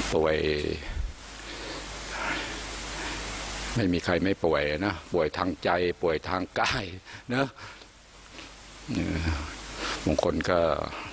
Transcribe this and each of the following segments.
ป่วยไม่มีใครไม่ป่วยนะป่วยทางใจป่วยทางกายนะบางคนก็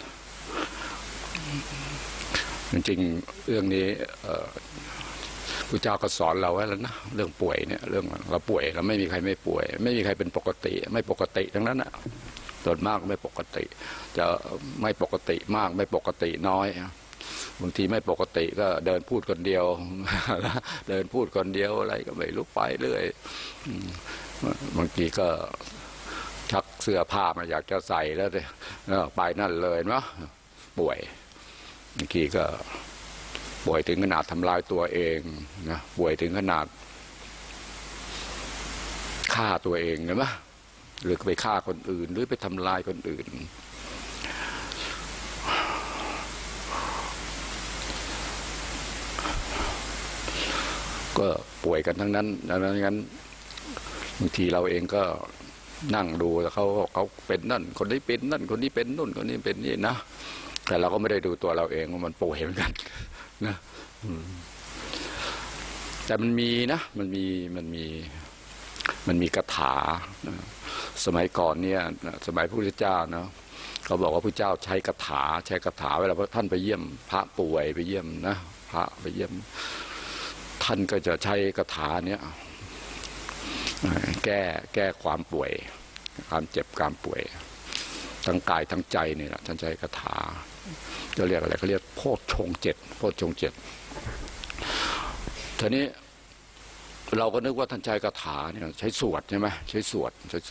จริงๆเรื่องนี้พระเจ้าก็สอนเราไว้แล้วนะเรื่องป่วยเนี่ยเรื่องเราป่วยเราไม่มีใครไม่ป่วยไม่มีใครเป็นปกติไม่ปกติทั้งนั้นนะส่วนมากไม่ปกติจะไม่ปกติมากไม่ปกติน้อยบางทีไม่ปกติก็เดินพูดคนเดียวเดินพูดคนเดียวอะไรก็ไม่รู้ไปเรื่อยบางทีก็ชักเสื้อผ้ามาอยากจะใส่แล้วไปนั่นเลยเนาะป่วยบางทีก็ป่วยถึงขนาดทำลายตัวเองนะป่วยถึงขนาดฆ่าตัวเองใช่ไหมหรือไปฆ่าคนอื่นหรือไปทำลายคนอื่นก็ป่วยกันทั้งนั้นดังนั้นบางทีเราเองก็นั่งดูแล้วเขาเป็นนั่นคนนี้เป็นนั่นคนนี้เป็นนู่นคนนี้เป็นนี่นะแต่เราก็ไม่ได้ดูตัวเราเองว่ามันป่วยเหมือนกันนะแต่มันมีนะมันมีคาถาสมัยก่อนเนี่ยสมัยพระพุทธเจ้าเนาะเขาบอกว่าพระเจ้าใช้คาถาเวลาท่านไปเยี่ยมพระป่วยไปเยี่ยมนะพระไปเยี่ยมท่านก็จะใช้คาถาเนี้ยแก้ความป่วยความเจ็บความป่วยทั้งกายทั้งใจนี่แหละท่านใช้คาถาจะเรียกอะไรเขาเรียกโพชฌงค์ 7โพชฌงค์ 7ทีนี้เราก็นึกว่าท่านใช้คาถาเนี่ยใช้สวดใช่ไหมใช้สวด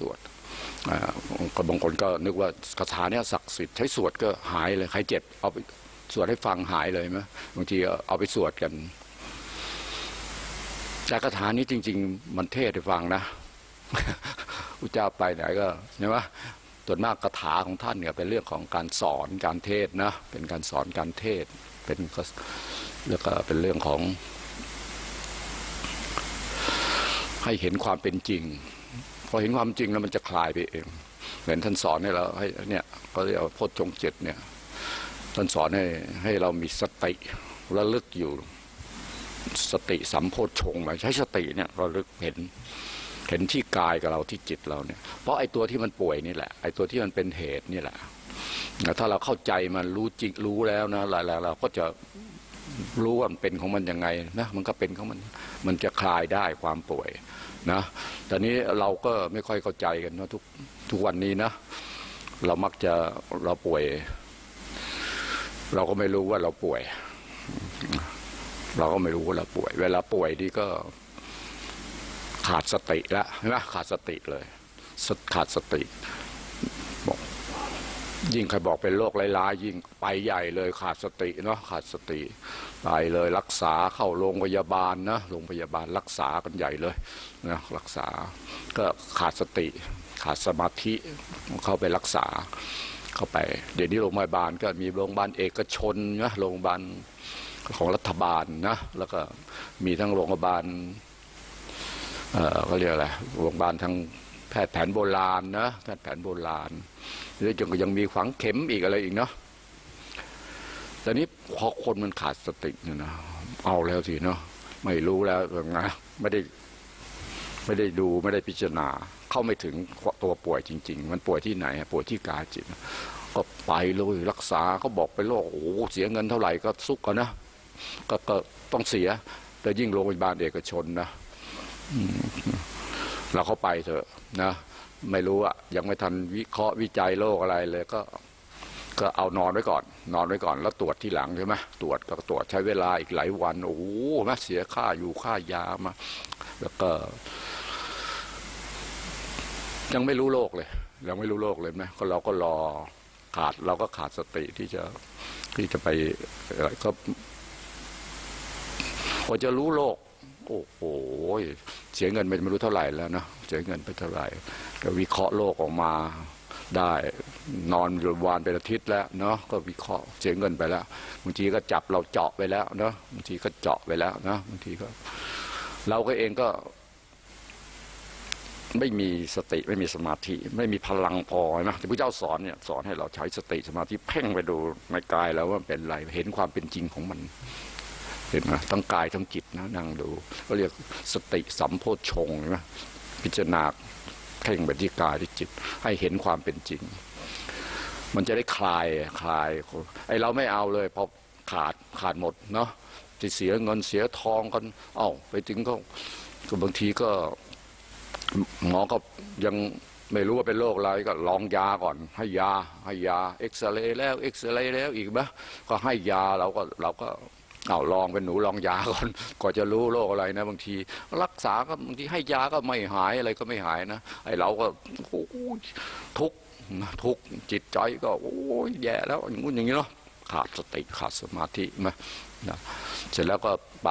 บางคนก็นึกว่าคาถาเนี่ยศักดิ์สิทธิ์ใช้สวดก็หายเลยใครเจ็บเอาไปสวดให้ฟังหายเลยไหมบางทีเอาไปสวดกันแต่คาถานี้จริงๆมันเทศให้ฟังนะอุจจาไปไหนก็ใช่ไหมส่วนมากคาถาของท่านเนี่ยเป็นเรื่องของการสอนการเทศนะเป็นการสอนการเทศเป็นแล้วก็เป็นเรื่องของให้เห็นความเป็นจริงพอเห็นความจริงแล้วมันจะคลายไปเองเหมือนท่านสอนให้เราให้เนี่ยก็เรียกว่าโพชฌงค์ 7เนี่ยท่านสอนให้เรามีสติระลึกอยู่สติสัมโพชฌงค์หมายใช้สติเนี่ยระลึกเห็นที่กายกับเราที่จิตเราเนี่ยเพราะไอ้ตัวที่มันป่วยนี่แหละไอ้ตัวที่มันเป็นเหตุนี่แหละถ้าเราเข้าใจมันรู้จริงรู้แล้วนะแล้วเราก็จะรู้ว่ามันเป็นของมันยังไงนะมันก็เป็นของมันจะคลายได้ความป่วยนะแต่นี้เราก็ไม่ค่อยเข้าใจกันนะทุกวันนี้นะเรามักจะเราป่วยเราก็ไม่รู้ว่าเราป่วยเราก็ไม่รู้ว่าเราป่วยเวลาป่วยนี่ก็ขาดสติแล้วใช่ไหมขาดสติเลยขาดสติบอกยิ่งใครบอกเป็นโรคร้ายๆยิ่งไปใหญ่เลยขาดสติเนาะขาดสติไปเลยรักษาเข้าโรงพยาบาลนะโรงพยาบาลรักษากันใหญ่เลยนะรักษาก็ขาดสติขาดสมาธิเข้าไปรักษาเข้าไปเดี๋ยวนี้โรงพยาบาลก็มีโรงพยาบาลเอกชนนะโรงพยาบาลของรัฐบาลนะแล้วก็มีทั้งโรงพยาบาลเขาเรียกอะไรโรงพยาบาลทางแพทย์แผนโบราณนะแพทย์แผนโบราณแล้วยังมีฝังเข็มอีกอะไรอีกเนาะแต่นี้พอคนมันขาดสติเนี่ยนะเอาแล้วสิเนาะไม่รู้แล้วนะไม่ได้ดูไม่ได้พิจารณาเข้าไม่ถึงตัวป่วยจริงๆมันป่วยที่ไหนป่วยที่กายจิตก็ไปเลยรักษาเขาบอกไปโรคโอ้เสียเงินเท่าไหร่ก็ซุกกันนะก็ต้องเสียแต่ยิ่งโรงพยาบาลเอกชนนะเราเข้าไปเถอะนะไม่รู้อะยังไม่ทันวิเคราะห์วิจัยโรคอะไรเลยก็เอานอนไว้ก่อนแล้วตรวจที่หลังใช่ไหมตรวจใช้เวลาอีกหลายวันโอ้โหแม่เสียค่าอยู่ค่ายามาแล้วก็ยังไม่รู้โรคเลยยังไม่รู้โรคเลยนะก็เราก็รอเราก็ขาดสติที่จะไปก็พอจะรู้โรคโอ้โหเสียเงินไปไม่รู้เท่าไหร่แล้วนะเสียเงินไปเท่าไหร่ก็วิเคราะห์โรคออกมาได้นอนโรงพยาบาลเป็นอาทิตย์แล้วเนาะก็วิเคราะห์เสียเงินไปแล้วบางทีก็จับเราเจาะไปแล้วเนาะบางทีก็เจาะไปแล้วนะบางทีก็เราก็เองก็ไม่มีสติไม่มีสมาธิไม่มีพลังพอนะที่พระเจ้าสอนเนี่ยสอนให้เราใช้สติสมาธิเพ่งไปดูในกายแล้วว่าเป็นอะไรเห็นความเป็นจริงของมันเห็นไหมทั้งกายทั้งจิตนะนั่งดูก็เรียกสติสัมโพชฌงค์นะพิจารณาเพ่งไปที่กายที่จิตให้เห็นความเป็นจริงมันจะได้คลายไอเราไม่เอาเลยพอขาดหมดเนาะจะเสียเงินเสียทองกันไปถึงก็บางทีก็หมอก็ยังไม่รู้ว่าเป็นโรคอะไรก็ลองยาก่อนให้ยาเอ็กซเรย์แล้วอีกไหมก็ให้ยาเราก็ลองเป็นหนูลองยาก่อนก็จะรู้โรคอะไรนะบางทีรักษาก็บางทีให้ยาก็ไม่หายอะไรก็ไม่หายนะไอเราก็ทุกข์จิตใจก็โอ้ยแย่แล้วอย่างงู้นอย่างนี้เนาะขาดสติขาดสมาธินะเสร็จแล้วก็ไป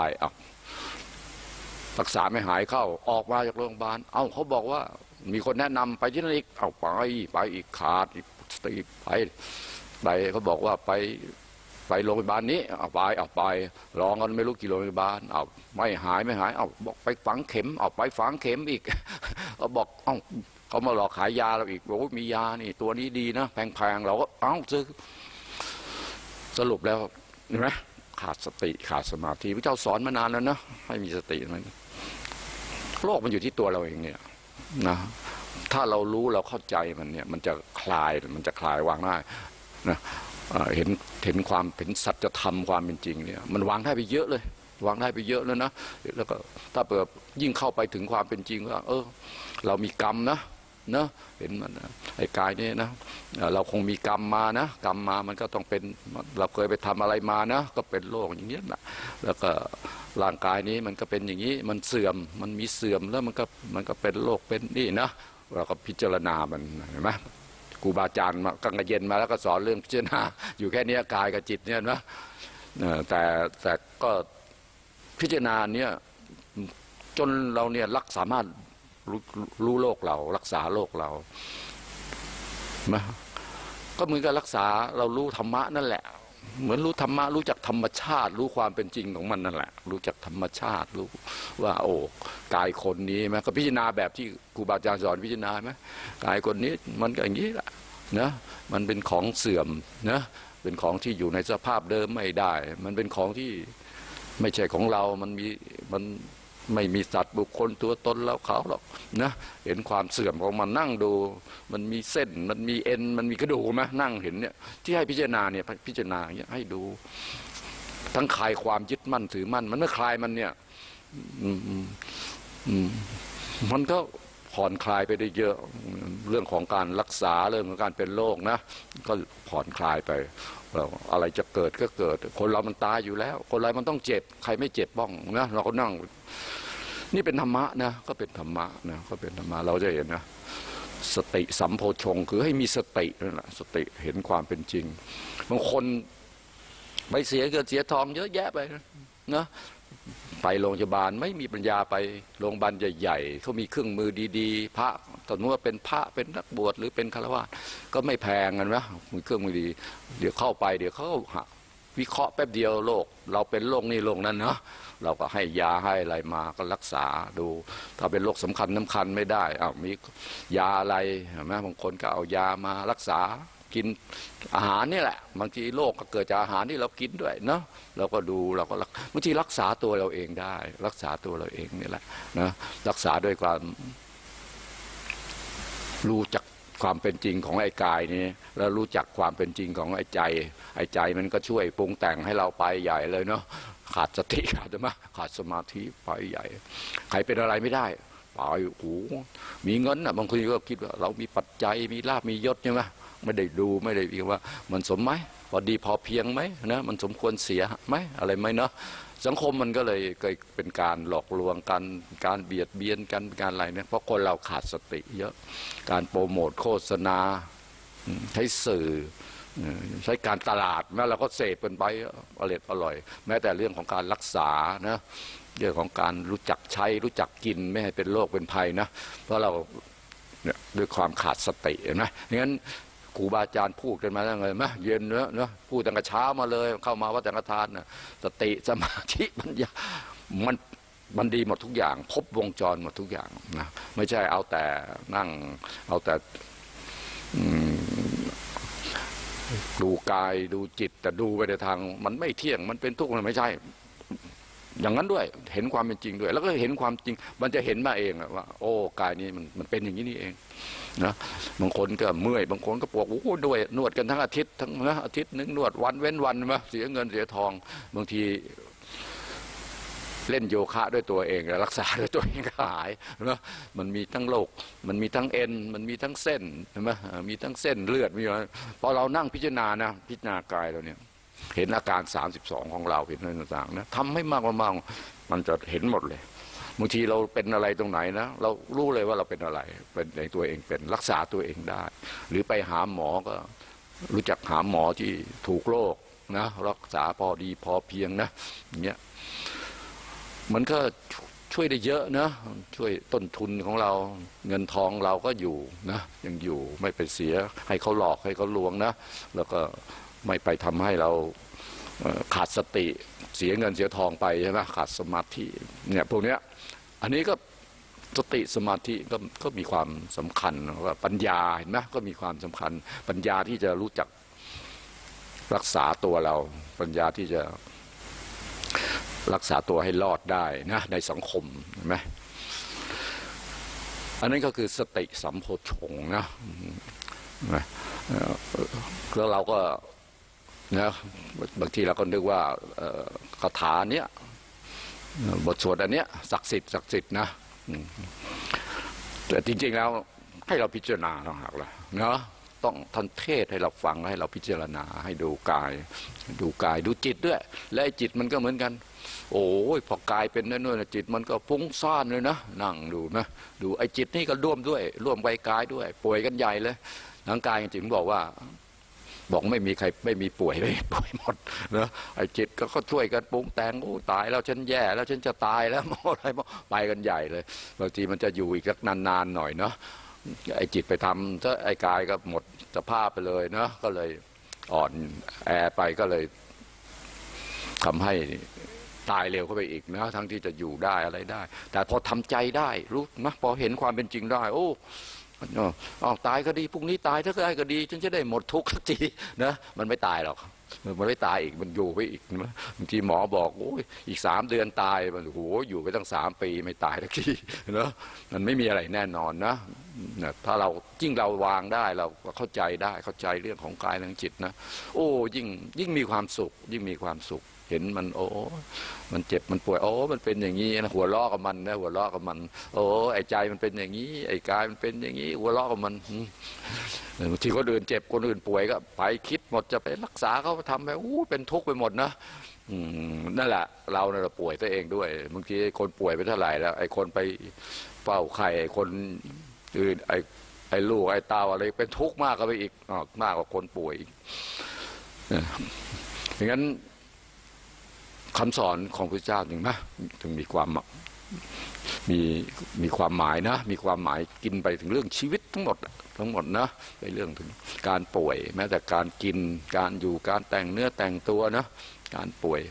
รักษาไม่หายเข้าออกมาจากโรงพยาบาลเขาบอกว่ามีคนแนะนำไปที่นั่นอีกไปอีกขาดอีกสติไปเขาบอกว่าไปโรงพยาบาลนี้ไปลองกันไม่รู้กี่โรงพยาบาลไม่หายบอกไปฝังเข็มไปฝังเข็มอีกเขาบอกเขามาหลอกขายยาเราอีกบอกว่ามียานี่ตัวนี้ดีนะแพงๆเราก็ซื้อสรุปแล้วเห็นไหมขาดสติขาดสมาธิพระเจ้าสอนมานานแล้วนะให้มีสติมันโลกมันอยู่ที่ตัวเราเองเนี่ยนะถ้าเรารู้เราเข้าใจมันเนี่ยมันจะคลายวางได้นะเห็นความเป็นสัจธรรมความเป็นจริงเนี่ยมันวางได้ไปเยอะเลยวางได้ไปเยอะแล้วนะแล้วก็ถ้าเปิดยิ่งเข้าไปถึงความเป็นจริงว่าเรามีกรรมนะเห็นมันไอ้กายนี่นะเราคงมีกรรมมานะกรรมมามันก็ต้องเป็นเราเคยไปทำอะไรมานะก็เป็นโรคอย่างนี้นะแล้วก็ร่างกายนี้มันก็เป็นอย่างนี้มันเสื่อมมันมีเสื่อมแล้วมันก็เป็นโรคเป็นนี่นะเราก็พิจารณามันเห็นไหมครูบาอาจารย์มากังเย็นมาแล้วก็สอนเรื่องพิจารณาอยู่แค่นี้กายกับจิตเนี่ยนะแต่ก็พิจารณาเนี่ยจนเราเนี่ยสามารถรู้โลกเรารักษาโลกเรานะก็เหมือนกับรักษาเรารู้ธรรมะนั่นแหละเหมือนรู้ธรรมะรู้จักธรรมชาติรู้ความเป็นจริงของมันนั่นแหละรู้จักธรรมชาติรู้ว่ากายคนนี้ไหมก็พิจารณาแบบที่ครูบาอาจารย์สอนพิจารณาไหมกายคนนี้มันก็อย่างนี้แหละนะมันเป็นของเสื่อมนะเป็นของที่อยู่ในสภาพเดิมไม่ได้มันเป็นของที่ไม่ใช่ของเรามันไม่มีสัตว์บุคคลตัวตนแล้วเขาหรอกนะเห็นความเสื่อมของมันนั่งดูมันมีเส้นมันมีเอ็นมันมีกระดูกไหมนั่งเห็นเนี่ยที่ให้พิจารณาเนี่ยพิจารณาอย่างเงี้ยให้ดูทั้งคลายความยึดมั่นถือมั่นมันเมื่อคลายมันเนี่ยมันก็ผ่อนคลายไปได้เยอะเรื่องของการรักษาเรื่องของการเป็นโรคนะก็ผ่อนคลายไปอะไรจะเกิดก็เกิดคนเรามันตายอยู่แล้วคนเรามันต้องเจ็บใครไม่เจ็บบ้างนะเราก็นั่งนี่เป็นธรรมะนะก็เป็นธรรมะนะก็เป็นธรรมะเราจะเห็นนะสติสัมโพชฌงค์คือให้มีสตินั่นแหละสติเห็นความเป็นจริงบางคนไปเสียเงินเสียทองเยอะแยะไปนะไปโรงพยาบาลไม่มีปัญญาไปโรงพยาบาลใหญ่ๆเขามีเครื่องมือดีๆพระสมมติว่าเป็นพระเป็นนักบวชหรือเป็นฆราวาสก็ไม่แพงกันนะมีเครื่องมือดีเดี๋ยวเข้าไปเดี๋ยวเขาวิเคราะห์แป๊บเดียวโรคเราเป็นโรคนี้โรคนั้นเนาะเราก็ให้ยาให้อะไรมาก็รักษาดูถ้าเป็นโรคสำคัญไม่ได้มียาอะไรเห็นไหมบางคนก็เอายามารักษากินอาหารนี่แหละบางทีโรคก็เกิดจากอาหารที่เรากินด้วยเนาะเราก็ดูเราก็บางทีรักษาตัวเราเองได้รักษาตัวเราเองนี่แหละนะรักษาด้วยความรู้จักความเป็นจริงของไอ้กายนี้แล้วรู้จักความเป็นจริงของไอ้ใจมันก็ช่วยปรุงแต่งให้เราไปใหญ่เลยเนาะขาดสติขาดสมาธิไปใหญ่ใครเป็นอะไรไม่ได้ไปมีเงินบางคนก็คิดว่าเรามีปัจจัยมีลาภมียศใช่ไหมไม่ได้ดูไม่ได้ว่ามันสมไหมพอดีพอเพียงไหมนะมันสมควรเสียไหมอะไรไหมเนาะสังคมมันก็เลยเกิดเป็นการหลอกลวงกันการเบียดเบียนกันการอะไรเนี่ยเพราะคนเราขาดสติเยอะการโปรโมทโฆษณาใช้สื่อใช้การตลาดนะเราก็เสพกันไปอร่อยแม้แต่เรื่องของการรักษานะเรื่องของการรู้จักใช้รู้จักกินไม่ให้เป็นโรคเป็นภัยนะเพราะเราเนี่ยด้วยความขาดสติเห็นไหมงั้นครูบาอาจารย์พูดกันมาตั้งแต่เย็นเนอะพูดตั้งแต่เช้ามาเลยเข้ามาวัดสังฆทานนะสติสมาธิปัญญามันดีหมดทุกอย่างครบวงจรหมดทุกอย่างนะไม่ใช่เอาแต่นั่งเอาแต่ดูกายดูจิตแต่ดูไปในทางมันไม่เที่ยงมันเป็นทุกข์มันไม่ใช่อย่างนั้นด้วยเห็นความเป็นจริงด้วยแล้วก็เห็นความจริงมันจะเห็นมาเองว่าโอ้กายนี้มันเป็นอย่างนี้นี่เองนะบางคนก็เมื่อยบางคนก็ปวดโอ้โหด้วยนวดกันทั้งอาทิตย์ทั้งนะอาทิตย์นึงนวดวันเว้นวันมาเสียเงินเสียทองบางทีเล่นโยคะด้วยตัวเองรักษาด้วยตัวเองก็หายนะมันมีทั้งโรคมันมีทั้งเอ็นมันมีทั้งเส้นใช่ไหมมีทั้งเส้นเลือดมีอะไรพอเรานั่งพิจารณานะพิจารณากายเราเนี่ยเห็นอาการ32ของเราเห็นอะไรต่างๆนะทำให้มากมันจะเห็นหมดเลยบางทีเราเป็นอะไรตรงไหนนะเรารู้เลยว่าเราเป็นอะไรเป็นในตัวเองเป็นรักษาตัวเองได้หรือไปหาหมอก็รู้จักหาหมอที่ถูกโรคนะรักษาพอดีพอเพียงนะอย่างเงี้ยมันก็ช่วยได้เยอะนะช่วยต้นทุนของเราเงินทองเราก็อยู่นะยังอยู่ไม่ไปเสียให้เขาหลอกให้เขาลวงนะแล้วก็ไม่ไปทำให้เราขาดสติเสียเงินเสียทองไปใช่ไหมขาดสมาธิเนี่ยพวกเนี้ยอันนี้ก็สติสมาธิก็มีความสำคัญว่าปัญญาเห็นไหมก็มีความสำคัญปัญญาที่จะรู้จักรักษาตัวเราปัญญาที่จะรักษาตัวให้รอดได้นะในสังคมเห็นไหมอันนั้นก็คือสติสัมโพชฌงค์นะแล้วเราก็นะบางทีเราก็นึกว่าคาถาเนี้ยบทสวดอันเนี้ยศักดิ์สิทธิ์นะแต่จริงๆแล้วให้เราพิจารณาต่างหากล่ะเนาะต้องท่านเทศให้เราฟังให้เราพิจารณาให้ดูกายดูจิตด้วยและจิตมันก็เหมือนกันโอ้ยพอกายเป็นนั่นจิตมันก็ฟุ้งซ่านเลยนะนั่งดูนะดูไอ้จิตนี่ก็ร่วมไปกายด้วยป่วยกันใหญ่เลยทางกายจริงๆบอกไม่มีใครไม่มีป่วยหมดนะไอ้จิตก็ช่วยกันปรุงแต่งโอ้ตายแล้วฉันแย่แล้วฉันจะตายแล้วอะไรไปกันใหญ่เลยบางทีมันจะอยู่อีกสักนานๆหน่อยเนาะไอ้จิตไปทำถ้าไอ้กายก็หมดสภาพไปเลยเนาะก็เลยอ่อนแอไปก็เลยทำให้ตายเร็วเข้าไปอีกนะทั้งที่จะอยู่ได้อะไรได้แต่พอทำใจได้รู้นะพอเห็นความเป็นจริงได้โอ้ตายก็ดีพรุ่งนี้ตายถ้าได้ก็ดีฉันจะได้หมดทุกข์สักทีนะมันไม่ตายหรอกมันไม่ตายอีกมันอยู่ไปอีกนะบางทีหมอบอกโอ้ยอีก3 เดือนตายมันโอ้โหอยู่ไปตั้ง3 ปีไม่ตายสักทีนะมันไม่มีอะไรแน่นอนนะถ้าเรายิ่งเราวางได้เราเข้าใจเรื่องของกายเรื่องจิตนะโอ้ยิ่งมีความสุขยิ่งมีความสุขเห็นมันโอ้มันเจ็บมันป่วยโอ้มันเป็นอย่างนี้นะหัวเราะกับมันนะหัวเราะกับมันโอ้ไอ้ใจมันเป็นอย่างนี้ไอ้กายมันเป็นอย่างนี้หัวเราะกับมันบางทีคนอื่นเจ็บคนอื่นป่วยก็ไปคิดหมดจะไปรักษาเขาทำไปเป็นทุกข์ไปหมดนะนั่นแหละเราป่วยตัวเองด้วยบางทีคนป่วยไปเท่าไหร่แล้วไอ้คนไปเฝ้าไข้ไอ้คนอื่นไอ้ลูกไอ้เต้าอะไรเป็นทุกข์มากก็ไปอีกมากกว่าคนป่วยอีกอย่างนั้นคำสอนของพระเจ้าถึงมีความหมายนะมีความหมายกินไปถึงเรื่องชีวิตทั้งหมดนะในเรื่องถึงการป่วยแม้แต่การกินการอยู่การแต่งเนื้อแต่งตัวนะการป่วย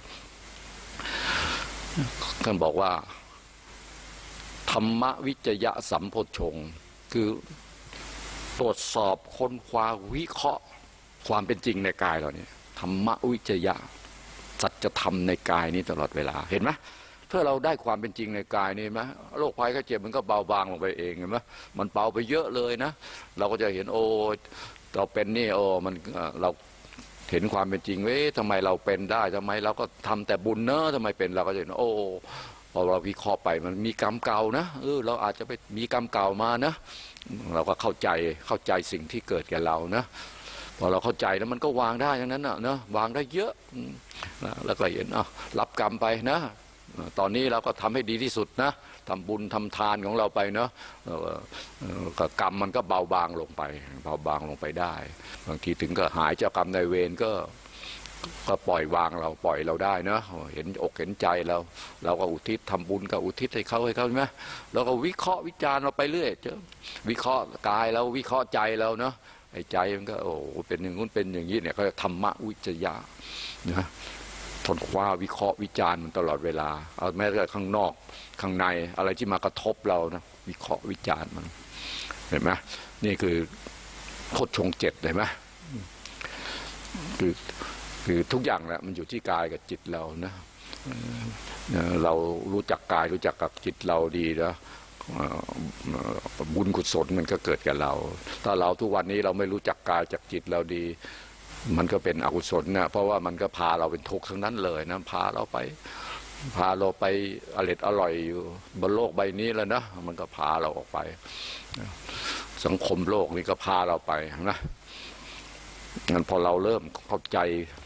ท่านบอกว่าธรรมวิจยะสัมโพชฌงค์คือตรวจสอบค้นคว้าวิเคราะห์ความเป็นจริงในกายเราเนี่ยธรรมวิจยะสัจธรรมในกายนี้ตลอดเวลาเห็นไหมเพื่อเราได้ความเป็นจริงในกายนี่ไหมโรคภัยไข้เจ็บมันก็เบาบางลงไปเองเห็นไหมมันเบาไปเยอะเลยนะเราก็จะเห็นโอ้เราเป็นนี่โอ้มันเราเห็นความเป็นจริงทำไมเราเป็นได้ทำไมเราก็ทำแต่บุญเนอะทำไมเป็นเราก็จะเห็นโอ้พอเราวิเคราะห์ไปมันมีกรรมเก่านะเราอาจจะไปมีกรรมเก่ามานะเราก็เข้าใจสิ่งที่เกิดแก่เรานะพอเราเข้าใจแล้วมันก็วางได้ทั้งนั้นนะวางได้เยอะแล้วก็เห็นรับกรรมไปนะตอนนี้เราก็ทำให้ดีที่สุดนะทำบุญทำทานของเราไปเนาะกรรมมันก็เบาบางลงไปได้บางทีถึงก็หายเจ้ากรรมนายเวรก็ปล่อยวางเราปล่อยเราได้นะเห็นอกเห็นใจเราก็อุทิศทำบุญก็อุทิศให้เขาใช่ไหมเราก็วิเคราะห์วิจารณ์เราไปเรื่อยวิเคราะห์กายเราวิเคราะห์ใจเราเนาะไอ้ใจมันก็โอ้เป็นอย่างนู้นเป็นอย่างนี้เนี่ยก็ธรรมวิจยะนะทนคว้าวิเคราะห์วิจารณ์มันตลอดเวลาเอาแม้แต่ข้างนอกข้างในอะไรที่มากระทบเรานะวิเคราะห์วิจารณ์มันเห็นไหมนี่คือโพชฌงค์ 7เห็นไหมคือทุกอย่างแหละมันอยู่ที่กายกับจิตเรานะเรารู้จักกายรู้จักกับจิตเราดีแล้วบุญกุศลมันก็เกิดกับเราถ้าเราทุกวันนี้เราไม่รู้จักกายจากจิตเราดีมันก็เป็นอกุศลนะเพราะว่ามันก็พาเราเป็นทุกข์ทั้งนั้นเลยนะพาเราไปอร่อยอยู่บนโลกใบนี้แล้วนะมันก็พาเราออกไปสังคมโลกนี้ก็พาเราไปนะงั้นพอเราเริ่มเข้าใจ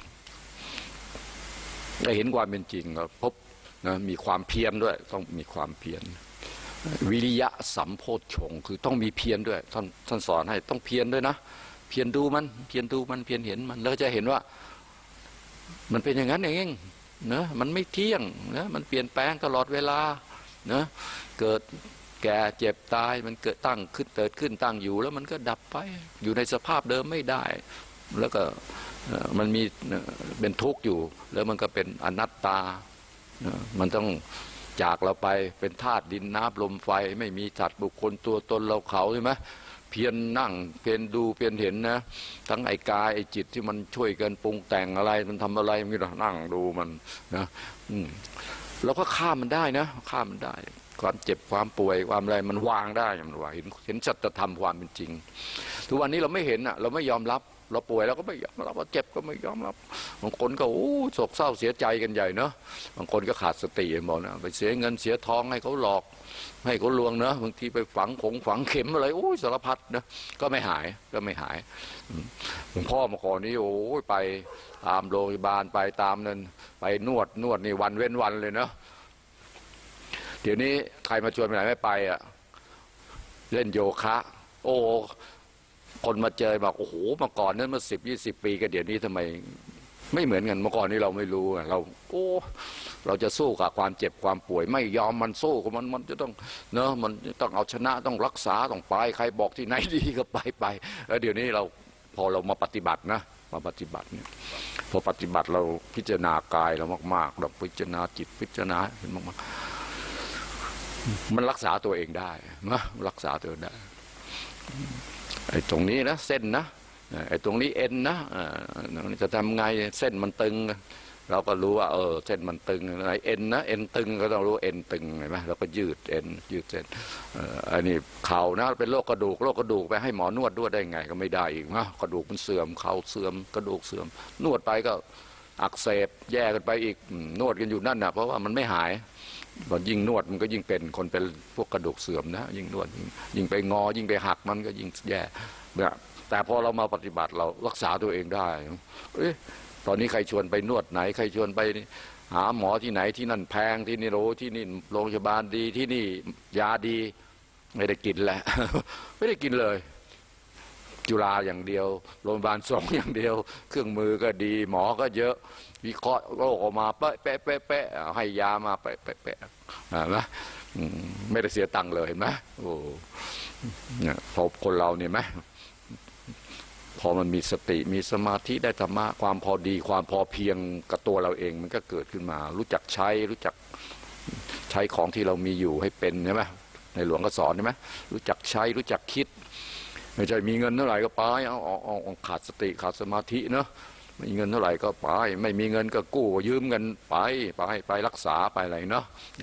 ได้เห็นความเป็นจริงก็พบนะมีความเพียรด้วยต้องมีความเพียรวิริยะสัมโพชฌงค์คือต้องมีเพียรด้วยท่านสอนให้ต้องเพียรด้วยนะเพียรดูมันเพียรเห็นมันแล้วจะเห็นว่ามันเป็นอย่างนั้นเองนะมันไม่เที่ยงนะมันเปลี่ยนแปลงตลอดเวลานะเกิดแก่เจ็บตายมันเกิดตั้งขึ้นเกิดขึ้นตั้งอยู่แล้วมันก็ดับไปอยู่ในสภาพเดิมไม่ได้แล้วก็มันมีเป็นทุกข์อยู่แล้วมันก็เป็นอนัตตามันต้องจากเราไปเป็นธาตุดินน้ำลมไฟไม่มีสัตว์บุคคลตัวตนเราเขาใช่ไหมเพียรนั่งเพียรดูเพียรเห็นนะทั้งไอ้กายไอ้จิตที่มันช่วยกันปรุงแต่งอะไรมันทำอะไรมันก็นั่งดูมันนะเราก็ข้ามมันได้นะข้ามมันได้ความเจ็บความป่วยความอะไรมันวางได้มันว่าเห็นสัจธรรมความเป็นจริงทุกวันนี้เราไม่เห็นอ่ะเราไม่ยอมรับเราป่วยเราก็ไม่ยอมรับเราเจ็บก็ไม่ยอมรับบางคนก็โศกเศร้าเสียใจกันใหญ่เนาะบางคนก็ขาดสติบอกนะไปเสียเงินเสียทองให้เขาหลอกให้เขาลวงเนาะบางทีไปฝังเข็มอะไรสารพัดนะก็ไม่หายหลวงพ่อมาก่อนนี้ไปตามโรงพยาบาลไปตามนั้นไปนวดนี่วันเว้นวันเลยเนาะเดี๋ยวนี้ใครมาชวนไปไหนไม่ไปอ่ะเล่นโยคะคนมาเจอบอกโอ้โหเมื่อก่อนนั้นเมื่อ10-20 ปีกันเดี๋ยวนี้ทำไมไม่เหมือนกันเมื่อก่อนนี้เราไม่รู้เราจะสู้กับความเจ็บความป่วยไม่ยอมมันสู้กับมันจะต้องเนอะมันต้องเอาชนะต้องรักษาต้องไปใครบอกที่ไหนดีก็ไปแล้วเดี๋ยวนี้เราพอเรามาปฏิบัตินะมาปฏิบัติเนี่ยพอปฏิบัติเราพิจารณากายเรามากๆเราพิจารณาจิตพิจารณาเห็นมากๆมันรักษาตัวเองได้นะรักษาตัวเองได้ไอ้ตรงนี้นะเส้นนะไอ้ตรงนี้เอ็นนะจะทำไงเส้นมันตึงเราก็รู้ว่าเส้นมันตึงไอ้เอ็นนะเอ็นตึงก็ต้องรู้เอ็นตึงเห็นไหมเราก็ยืดเอ็นยืดเส้นอันนี้เข่านะเป็นโรคกระดูกไปให้หมอนวดได้ไงก็ไม่ได้อีกนะกระดูกมันเสื่อมเข่าเสื่อมกระดูกเสื่อมนวดไปก็อักเสบแย่กันไปอีกนวดกันอยู่นั่นนะเพราะว่ามันไม่หายพอยิ่งนวดมันก็ยิ่งเป็นคนเป็นพวกกระดูกเสื่อมนะยิ่งนวดยิ่งไปงอยิ่งไปหักมันก็ยิ่งแย่แต่พอเรามาปฏิบัติเรารักษาตัวเองได้ตอนนี้ใครชวนไปนวดไหนใครชวนไปหาหมอที่ไหนที่นั่นแพงที่นี่ที่นี่โรงพยาบาลดีที่นี่ยาดีไม่ได้กินแหละ ไม่ได้กินเลยจุฬาอย่างเดียวโรงพยาบาลสงฆ์อย่างเดียวเครื่องมือก็ดีหมอก็เยอะวิเคราะห์โรคออกมาเป๊ะให้ยามาเป๊ะนะไม่ได้เสียตังค์เลยเห็นไหมเนี่ยพอคนเราเนี่ยไหมพอมันมีสติมีสมาธิได้ธรรมะความพอดีความพอเพียงกับตัวเราเองมันก็เกิดขึ้นมารู้จักใช้ของที่เรามีอยู่ให้เป็นใช่ไหมในหลวงก็สอนใช่ไหมรู้จักใช้รู้จักคิดไม่ใช่มีเงินเท่าไหร่ก็ไปเอาขาดสติขาดสมาธิเนาะมีเงินเท่าไหร่ก็ไปไม่มีเงินก็กู้ยืมเงินไปรักษาไปอะไรเนาะ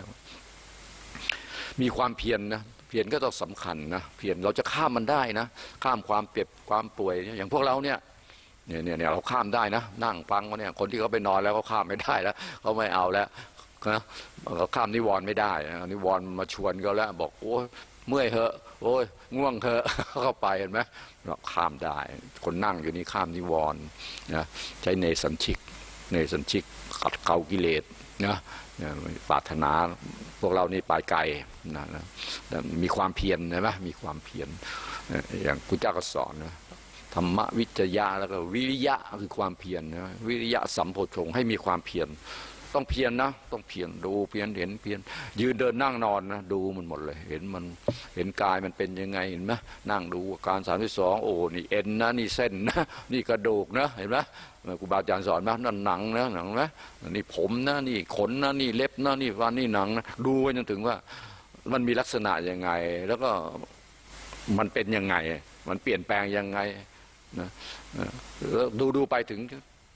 มีความเพียรนะเพียรก็ต้องสำคัญนะเพียรเราจะข้ามมันได้นะข้ามความเจ็บความป่วยอย่างพวกเราเนี่ยเราข้ามได้นะนั่งฟังเนี่ยคนที่เขาไปนอนแล้วเขาข้ามไม่ได้แล้วเขาไม่เอาแล้วนะเขาข้ามนิวรณ์ไม่ได้นิวรณ์มาชวนเขาแล้วบอกโอ้เมื่อยเหอะโอ้ยง่วงเหอะเข้าไปเห็นไหมเราข้ามได้คนนั่งอยู่นี่ข้ามนิวรณ์นะใช้เนสัญชิกขัดเกลากิเลสนะปรารถนาพวกเรานี่ไปไกลนะมีความเพียรใช่ไหมมีความเพียรอย่างพุทธเจ้าก็สอนนะธรรมวิจยะแล้วก็วิริยะคือความเพียรนะวิริยะสัมโพชฌงค์ให้มีความเพียรต้องเพียรนะต้องเพียรดูเพียรเห็นเพียรยืนเดินนั่งนอนนะดูมันหมดเลยเห็นกายมันเป็นยังไงเห็นไหมนั่งดูอาการ32โอ้นี่เอ็นนะนี่เส้นนะนี่กระดูกนะเห็นไหมครูบาอาจารย์สอนไหมนั่นหนังนะหนังนะนี่ผมนะนี่ขนนะนี่เล็บนะนี่ฟันนี่หนังนะดูไปจนถึงว่ามันมีลักษณะยังไงแล้วก็มันเป็นยังไงมันเปลี่ยนแปลงยังไงนะดูไปถึง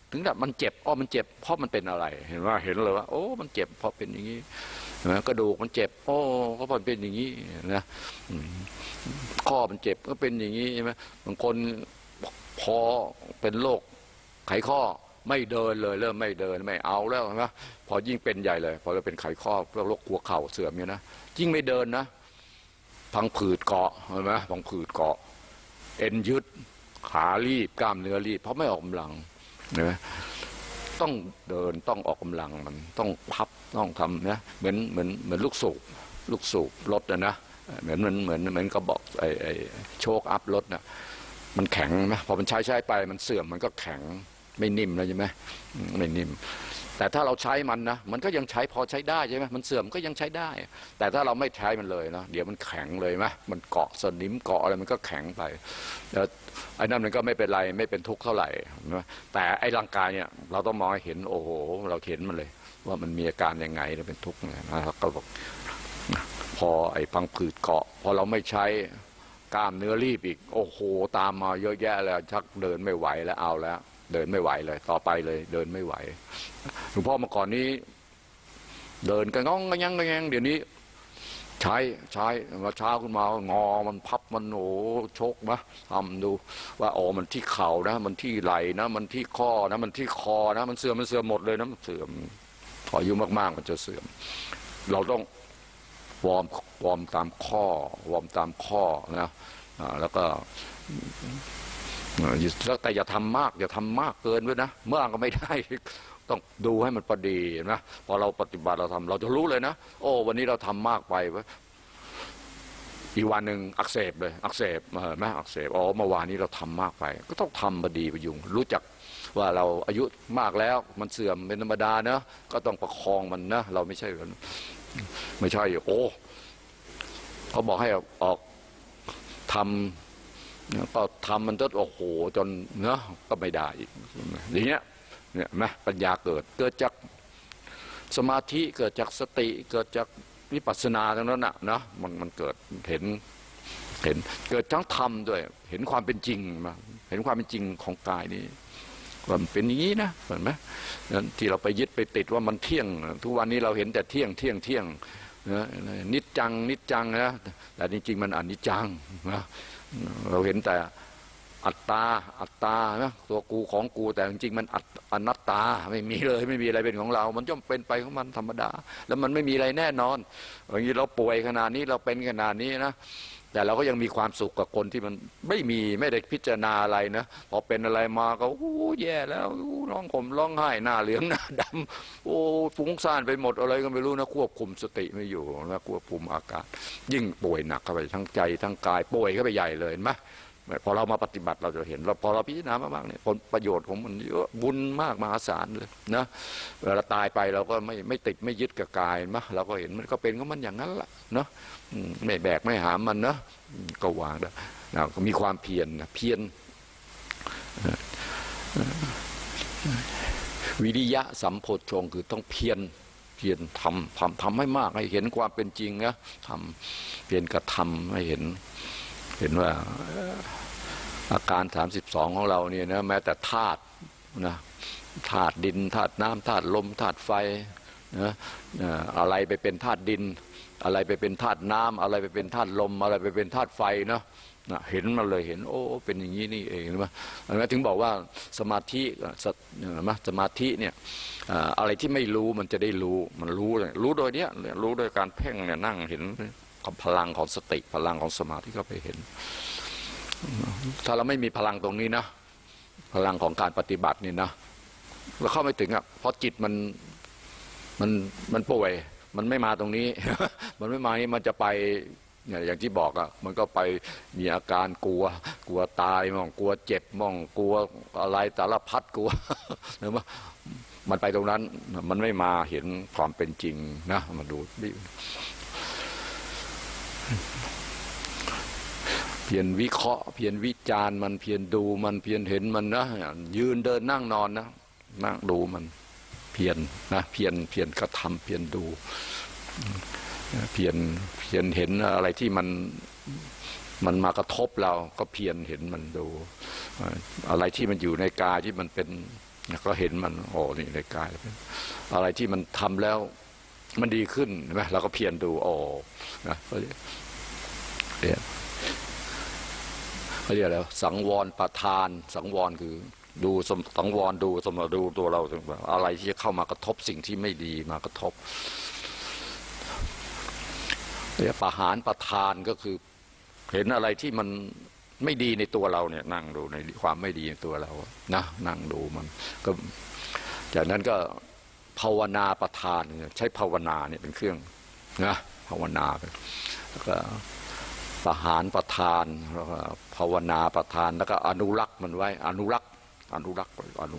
ถึงแบบมันเจ็บอ๋อมันเจ็บเพราะมันเป็นอะไรเห็นว่าเห็นเลยว่าโอ้มันเจ็บเพราะเป็นอย่างนี้นะกระดูกมันเจ็บโอ้ก็เพราะเป็นอย่างนี้นะข้อมันเจ็บก็เป็นอย่างนี้ใช่ไหมบางคนพอเป็นโรคไขข้อไม่เดินเลยเริ่มไม่เดินไม่เอาแล้วใช่ไหมพอยิ่งเป็นใหญ่เลยพอเราเป็นไขข้อโรคหัวเข่าเสื่อมเนี่ยนะยิ่งไม่เดินนะพังผืดเกาะใช่ไหมพังผืดเกาะเอ็นยึดขารีบกล้ามเนื้อรีบเพราะไม่ออกกำลังนะต้องเดินต้องออกกำลังมันต้องพับต้องทำนะเหมือนลูกสูบรถนะเหมือนกระบอกไอ้โชคอัพรถนะมันแข็งไหมพอมันใช้ไปมันเสื่อมมันก็แข็งไม่นิ่มแล้วใช่ไหมไม่นิ่มแต่ถ้าเราใช้มันนะมันก็ยังใช้พอใช้ได้ใช่ไหมมันเสื่อมก็ยังใช้ได้ แต่ถ้าเราไม่ใช้มันเลยนะเดี๋ยวมันแข็งเลยไหมมันเกาะสนิมเกาะอะไรมันก็แข็งไปแล้วไอ้นั่นมันก็ไม่เป็นไรไม่เป็นทุกข์เท่าไหร่นะแต่ไอ้ร่างกายเนี่ยเราต้องมองให้เห็นโอ้โหเราเห็นมันเลยว่ามันมีอาการยังไงแล้วเป็นทุกข์นะครับก็บอกพอไอ้พังผืดเกาะพอเราไม่ใช้กล้ามเนื้อรีบอีกโอ้โหตามมาเยอะแยะแล้วชักเดินไม่ไหวแล้วเอาแล้วเดินไม่ไหวเลยต่อไปเลยเดินไม่ไหวหลวงพ่อเมื่อก่อนนี้เดินกันงยังเดี๋ยวนี้ใช้มาเช้าขึ้นมางอมันพับมันโอ้ชกนะทำดูว่าอ๋อมันที่เข่านะมันที่ไหล่นะมันที่ข้อนะมันที่คอนะมันเสื่อมหมดเลยนะมันเสื่อมพออายุมากๆมันจะเสื่อมเราต้องวอร์มตามข้อวอร์มตามข้อนะแล้วก็แต่อย่าทำมากอย่าทำมากเกินด้วยนะเมื่อก็ไม่ได้ต้องดูให้มันพอดีนะพอเราปฏิบัติเราทำเราจะรู้เลยนะโอ้วันนี้เราทำมากไปอีกวันหนึ่งอักเสบเลยอักเสบไหมอักเสบอ๋อเมื่อวานนี้เราทำมากไปก็ต้องทำพอดีประยุงรู้จักว่าเราอายุมากแล้วมันเสื่อมเป็นธรรมดาเนะก็ต้องประคองมันนะเราไม่ใช่โอ้เขาบอกให้ออกทำก็ทำมันจนโอ้โหจนเนาะก็ไม่ได้อีกอย่างเงี้ยเนี่ยนะปัญญาเกิดจากสมาธิเกิดจากสติเกิดจากวิปัสสนาทั้งนั้นนะมันเกิดเห็นเกิดทั้งธรรมด้วยเห็นความเป็นจริงมาเห็นความเป็นจริงของกายนี้ว่ามันเป็นอย่างนี้นะเห็นไหมที่เราไปยึดไปติดว่ามันเที่ยงทุกวันนี้เราเห็นแต่เที่ยงนะนิจจังนะแต่จริงๆมันอนิจจังนะเราเห็นแต่อัตตานะตัวกูของกูแต่จริงๆมันอนัตตาไม่มีเลยไม่มีอะไรเป็นของเรามันย่อมเป็นไปของมันธรรมดาแล้วมันไม่มีอะไรแน่นอนอย่างนี้เราป่วยขนาดนี้เราเป็นขนาดนี้นะแต่เราก็ยังมีความสุขกับคนที่มันไม่ได้พิจารณาอะไรนะพอเป็นอะไรมาก็โอ้แย่แล้วร้องห่มร้องไห้หน้าเหลืองหน้าดำโอ้ฟุ้งซ่านไปหมดอะไรก็ไม่รู้นะควบคุมสติไม่อยู่นะควบคุมอาการยิ่งป่วยหนักเข้าไปทั้งใจทั้งกายป่วยเข้าไปใหญ่เลยเห็นไหมพอเรามาปฏิบัติเราจะเห็นเราพอเราพิจารณามากๆเนี่ยผลประโยชน์ของมันเยอะบุญมากมหาศาลเลยนะเวลาตายไปเราก็ไม่ติดไม่ยึดกับกายนะเราก็เห็นมันก็เป็นของมันอย่างนั้นแหละเนาะไม่แบกไม่หามมันนะก็วางได้นะก็มีความเพียรนะเพียรวิริยะสัมโพชฌงค์คือต้องเพียรทำให้มากให้เห็นความเป็นจริงนะทำเพียรกระทำให้เห็นว่าอาการ32ของเราเนี่ยนะแม้แต่ธาตุนะธาตุดินธาตุน้ำธาตุลมธาตุไฟนะอะไรไปเป็นธาตุดินอะไรไปเป็นธาตุน้ำอะไรไปเป็นธาตุลมอะไรไปเป็นธาตุไฟเนาะเห็นมันเลยเห็นโอ้เป็นอย่างนี้นี่เองนะถึงบอกว่าสมาธิสมาธิเนี่ยอะไรที่ไม่รู้มันจะได้รู้มันรู้โดยเนี้ยรู้โดยการเพ่งเนี่ยนั่งเห็นกับพลังของสติพลังของสมาธิก็ไปเห็นถ้าเราไม่มีพลังตรงนี้นะพลังของการปฏิบัตินี่นะเราเข้าไม่ถึงอ่ะเพราะจิตมันป่วยมันไม่มาตรงนี้ มันไม่มานี่มันจะไปเนี่ยอย่างที่บอกอ่ะมันก็ไปมีอาการกลัวตายมั่งกลัวเจ็บมั่งกลัวอะไรสารพัดกลัวเห็นไหมมันไปตรงนั้นมันไม่มาเห็นความเป็นจริงนะมาดูเพียรวิเคราะห์เพียรวิจารณ์มันเพียรดูมันเพียรเห็นมันนะยืนเดินนั่งนอนนะนั่งดูมันเพียรนะเพียรกระทำเพียรดูเพียรเห็นอะไรที่มันมากระทบเราก็เพียรเห็นมันดูอะไรที่มันอยู่ในกายที่มันเป็นก็เห็นมันโอ้นี่ในกายอะไรที่มันทำแล้วมันดีขึ้นใช่ไหมเราก็เพียรดูโอ้นะเขาเรียกแล้วสังวรประทานสังวรคือดูสังวรดูดูตัวเราอะไรที่จะเข้ามากระทบสิ่งที่ไม่ดีมากระทบประหารประทานก็คือเห็นอะไรที่มันไม่ดีในตัวเราเนี่ยนั่งดูในความไม่ดีในตัวเรานะนั่งดูมันก็จากนั้นก็ภาวนาประทานใช้ภาวนาเนี่ยเป็นเครื่องนะภาวนาแล้วก็ประหารประทานแล้วก็ภาวนาประทานแล้วก็อนุรักษ์มันไว้อนุรักษ์ทำอนุรักษ์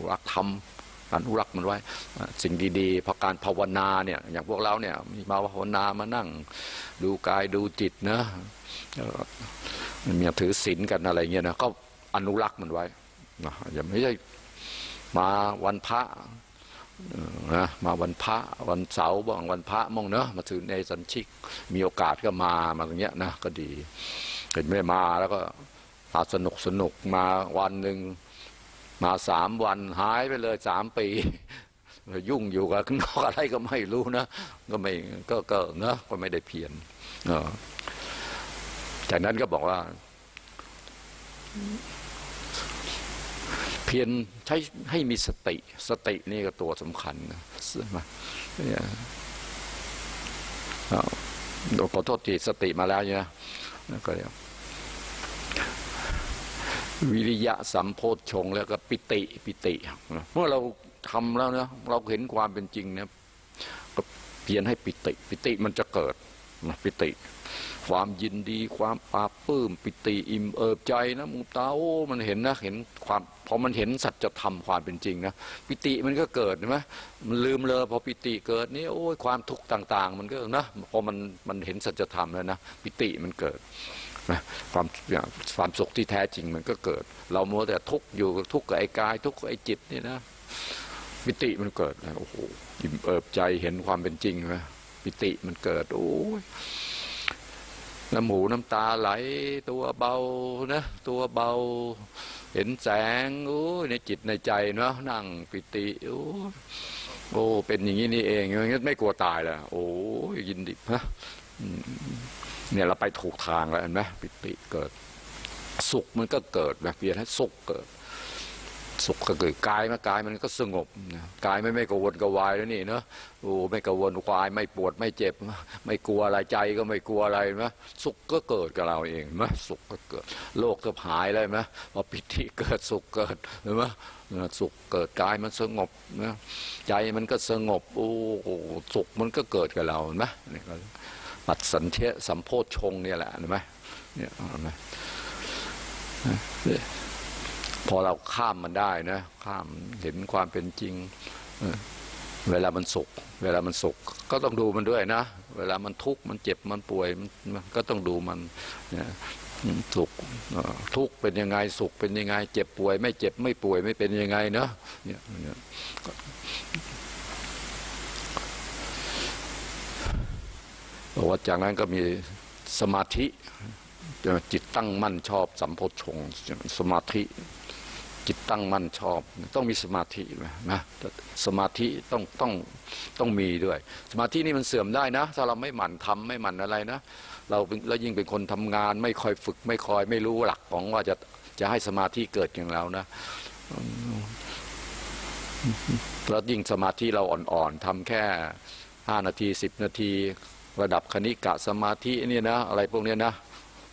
มันไว้สิ่งดีๆเพราะการภาวนาเนี่ยอย่างพวกเราเนี่ยมีมาภาวนามานั่งดูกายดูจิตนะมีถือศีลกันอะไรเงี้ยนะก็อนุรักษ์มันไว้นะอย่าไม่ใช่มาวันพระนะมาวันพระวันเสาร์บ้างวันพระมั่งเนอะมาถือในสัญชิกมีโอกาสก็มาอย่างเงี้ยนะก็ดีเห็นไม่มาแล้วก็สนุกมาวันหนึ่งมา3 วันหายไปเลย3 ปียุ่งอยู่กับข้างนอกอะไรก็ไม่รู้นะก็ไม่ก็นะก็ไม่ได้เพียรจากนั้นก็บอกว่าเพียรใช้ให้มีสตินี่ก็ตัวสำคัญนะขอโทษทีสติมาแล้วเนี่ยก็เรียกวิริยะสัมโพชฌงค์แล้วก็ปิติเมื่อเราทำแล้วนะเราเห็นความเป็นจริงนะก็เพียรให้ปิติมันจะเกิดปิติความยินดีความปราบปลื้มปิติอิ่มเอิบใจนะมุตาโอ้มันเห็นนะเห็นความพอมันเห็นสัจธรรมความเป็นจริงนะปิติมันก็เกิดใช่ไหมมันลืมเลยพอปิติเกิดนี่โอ้ยความทุกข์ต่างๆมันก็นะพอมันเห็นสัจธรรมแล้วนะปิติมันเกิดนะความสุขที่แท้จริงมันก็เกิดเรามัวแต่ทุกข์อยู่ทุกข์กับไอ้กายทุกข์กับไอ้จิตนี่นะปิติมันเกิดนะโอ้โหอิ่มเอิบใจเห็นความเป็นจริงนะปิติมันเกิดโอ้ยน้ำหูน้ำตาไหลตัวเบานะตัวเบาเห็นแสงโอ้ยในจิตในใจเนาะนั่งปิติโอ้เป็นอย่างนี้นี่เองงั้นไม่กลัวตายแล้วโอ้ยยินดีฮะเนี่ยเราไปถูกทางแล้วเห็นไหมปิติเกิดสุขมันก็เกิดแบบเปลี่ยนให้สุขเกิดสุขก็เกิดกายมันก็สงบกายไม่กระวนกระวายแล้วนี่เนาะโอ้ไม่กระวนกวายไม่ปวดไม่เจ็บไม่กลัวอะไรใจก็ไม่กลัวอะไรนะสุขก็เกิดกับเราเองนะสุขก็เกิดโลกก็หายเลยนะพอปิติเกิดสุขเกิดเห็นไหมสุขเกิดกายมันสงบนะใจมันก็สงบโอ้สุขมันก็เกิดกับเราเห็นไหมนี่ก็ปัจสันเทสัมโพชฌงค์เนี่ยแหละเห็นไหมเนี่ยเห็นไหมพอเราข้ามมันได้นะข้ามเห็นความเป็นจริงเวลามันสุขก็ต้องดูมันด้วยนะเวลามันทุกข์มันเจ็บมันป่วยมันก็ต้องดูมันสุขทุกข์เป็นยังไงสุขเป็นยังไงเจ็บป่วยไม่เจ็บไม่ป่วยไม่เป็นยังไงเนาะเนี่ยบอกว่าจากนั้นก็มีสมาธิจิตตั้งมั่นชอบสัมโพชฌงค์สมาธิจิตตั้งมั่นชอบต้องมีสมาธินะสมาธิต้องมีด้วยสมาธินี่มันเสื่อมได้นะถ้าเราไม่หมั่นทำไม่หมั่นอะไรนะเรายิ่งเป็นคนทำงานไม่ค่อยฝึกไม่รู้หลักของว่าจะให้สมาธิเกิดอย่างเรานะแล้วยิ่งสมาธิเราอ่อนๆทำแค่5 นาที10 นาทีระดับคณิกะสมาธินี่นะอะไรพวกนี้นะ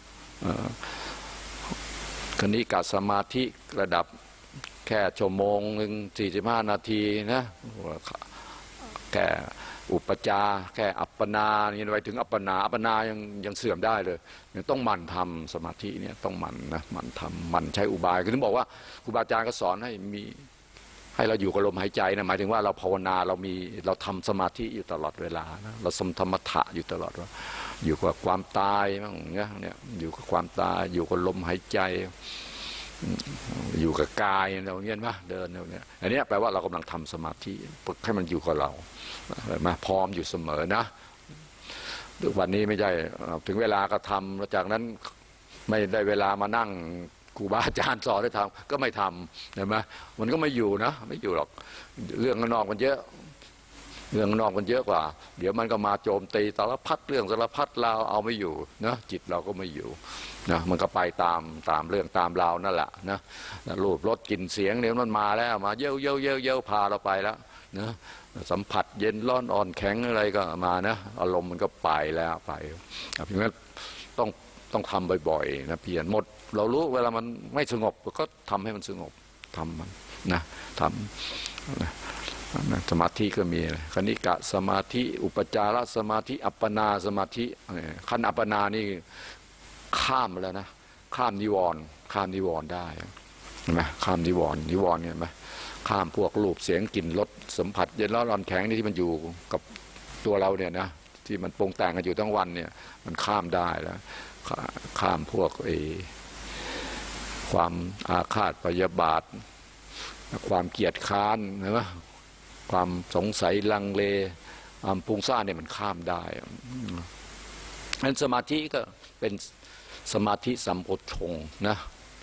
คณิกะสมาธิระดับแค่ชั่วโมงหนึ่ง45 นาทีนะแค่อุปจาแค่อัปปนานี่ไปถึงอัปปนายังเสื่อมได้เลยยังต้องหมั่นทำสมาธิเนี่ยต้องหมั่นนะหมั่นทำหมั่นใช้อุบายคือถึงบอกว่าครูบาอาจารย์ก็สอนให้เราอยู่กับลมหายใจนะหมายถึงว่าเราภาวนาเราทำสมาธิอยู่ตลอดเวลานะเราสมธรรมะอยู่ตลอดว่าอยู่กับความตายมั้งเนี่ยอยู่กับความตายอยู่กับลมหายใจอยู่กับกายเราเงี้ยนะเดินเนี่ยอันนี้แปลว่าเรากำลังทำสมาธิฝึกให้มันอยู่กับเรามาพร้อมอยู่เสมอนะวันนี้ไม่ใช่ถึงเวลาก็ทำแล้วจากนั้นไม่ได้เวลามานั่งครูบาอาจารย์สอนให้ทำก็ไม่ทำเห็นไหมมันก็ไม่อยู่นะไม่อยู่หรอกเรื่องข้างนอกมันเยอะเรื่องข้างนอกมันเยอะกว่าเดี๋ยวมันก็มาโจมตีสารพัดเรื่องสารพัดราวเอาไม่อยู่นะจิตเราก็ไม่อยู่นะมันก็ไปตามเรื่องตามราวนั่นแหละนะรูปรสกลิ่นเสียงเนี่ยมันมาแล้วมาเย้าพาเราไปแล้วนะสัมผัสเย็นร้อนอ่อนแข็งอะไรก็มานะอารมณ์มันก็ไปแล้วไปเพราะงั้นต้องทำบ่อยๆนะเพียรหมดเรารู้เวลามันไม่สงบก็ทำให้มันสงบทำมันนะทำนะสมาธิก็มีคณิกะสมาธิอุปจารสมาธิอัปปนาสมาธิขั้นอัปปนานี่ข้ามแล้วนะข้ามนิวรณ์ได้เห็นไหมข้ามนิวรณ์เห็นไหมข้ามพวกรูปเสียงกลิ่นรสสัมผัสเย็นร้อนอ่อนแข็งนี่ที่มันอยู่กับตัวเราเนี่ยนะที่มันปรุงแต่งกันอยู่ทั้งวันเนี่ยมันข้ามได้แล้วข้ามพวกความอาฆาตพยาบาทความเกียจค้านใช่ไหมความสงสัยลังเลความฟุ้งซ่านเนี่ยมันข้ามได้นั้นสมาธิก็เป็นสมาธิสัมโพชฌงค์นะ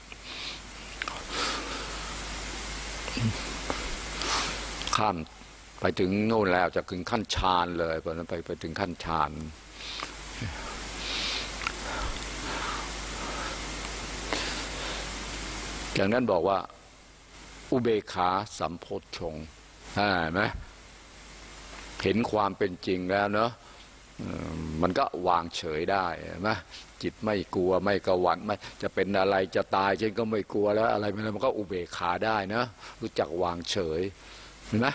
ข้ามไปถึงโน่นแล้วจะถึงขั้นฌานเลยพอนั้นไปถึงขั้นฌานอย่างนั้นบอกว่าอุเบกขาสัมโพชฌงค์เห็นไหมเห็นความเป็นจริงแล้วเนอะมันก็วางเฉยได้เห็นไหมจิตไม่กลัวไม่กระหวั่นไม่จะเป็นอะไรจะตายฉันก็ไม่กลัวแล้วอะไรมันก็อุเบกขาได้นะรู้จักวางเฉยเห็นไหม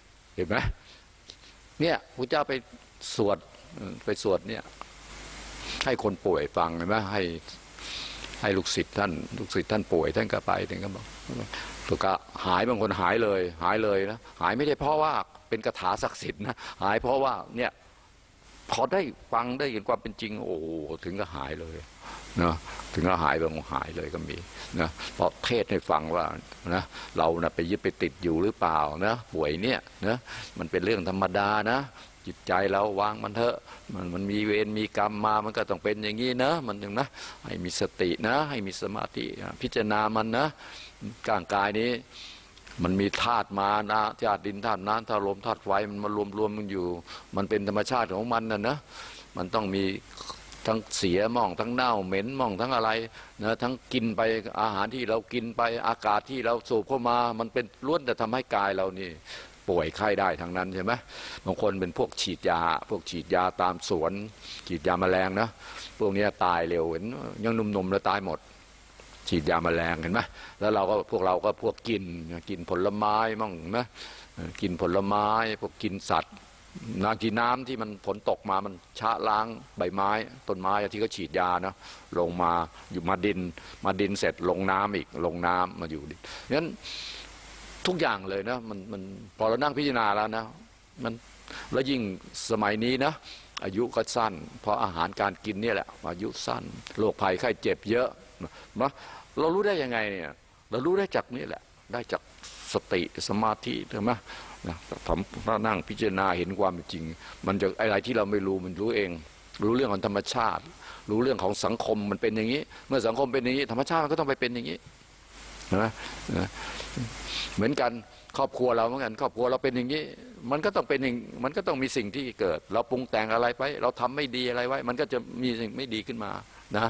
เนี่ยพระเจ้าไปสวดเนี่ยให้คนป่วยฟังเห็นไหมให้ลูกศิษย์ท่านป่วยท่านก็ไปท่านก็บอกตัวก็หายบางคนหายเลยนะหายไม่ได้เพราะว่าเป็นคาถาศักดิ์สิทธิ์นะหายเพราะว่าเนี่ยพอได้ฟังได้เห็นความเป็นจริงโอ้ถึงก็หายเลยนะถึงก็หายบางคนหายเลยก็มีนะเพราะเทศให้ฟังว่านะเรานะไปยึดไปติดอยู่หรือเปล่านะป่วยเนี่ยนะมันเป็นเรื่องธรรมดานะจิตใจเราวางมันเถอะมันมีเวรมีกรรมมามันก็ต้องเป็นอย่างนี้นะมันอย่างนะให้มีสตินะให้มีสมาธิพิจารณามันนะร่างกายนี้มันมีธาตุมานะธาตุดินธาตุน้ำธาตุลมธาตุไฟมันมารวมมันอยู่มันเป็นธรรมชาติของมันนะมันต้องมีทั้งเสียม่องทั้งเน่าเหม็นม่องทั้งอะไรนะทั้งกินไปอาหารที่เรากินไปอากาศที่เราสูบเข้ามามันเป็นล้วนแต่ทำให้กายเรานี่ป่วยไข้ได้ทั้งนั้นใช่ไหมบางคนเป็นพวกฉีดยาตามสวนฉีดยาแมลงนะพวกนี้ตายเร็วเห็นยังหนุ่มๆแล้วตายหมดฉีดยาแมลงเห็นไหมแล้วพวกเราก็พวกกินผลไม้มั่งนะกินผลไม้พวกกินสัตว์กินน้ำที่มันฝนตกมามันชะล้างใบไม้ต้นไม้ที่เขาฉีดยานะลงมาอยู่มาดินเสร็จลงน้ำอีกลงน้ำมาอยู่ดิงั้นทุกอย่างเลยนะมันพอเรานั่งพิจารณาแล้วนะมันแล้วยิ่งสมัยนี้นะอายุก็สั้นเพราะอาหารการกินเนี่ยแหละอายุสั้นโรคภัยไข้เจ็บเยอะนะเรารู้ได้ยังไงเนี่ยเรารู้ได้จากนี่แหละได้จากสติสมาธิใช่ไหมนะถ้านั่งพิจารณาเห็นความจริงมันจะอะไรที่เราไม่รู้มันรู้เองรู้เรื่องของธรรมชาติรู้เรื่องของสังคมมันเป็นอย่างนี้เมื่อสังคมเป็นอย่างนี้ธรรมชาติมันก็ต้องไปเป็นอย่างนี้นะเหมือนกันครอบครัวเราเหมือนกันครอบครัวเราเป็นอย่างนี้มันก็ต้องเป็นอย่างมันก็ต้องมีสิ่งที่เกิดเราปรุงแต่งอะไรไปเราทำไม่ดีอะไรไว้มันก็จะมีสิ่งไม่ดีขึ้นมานะ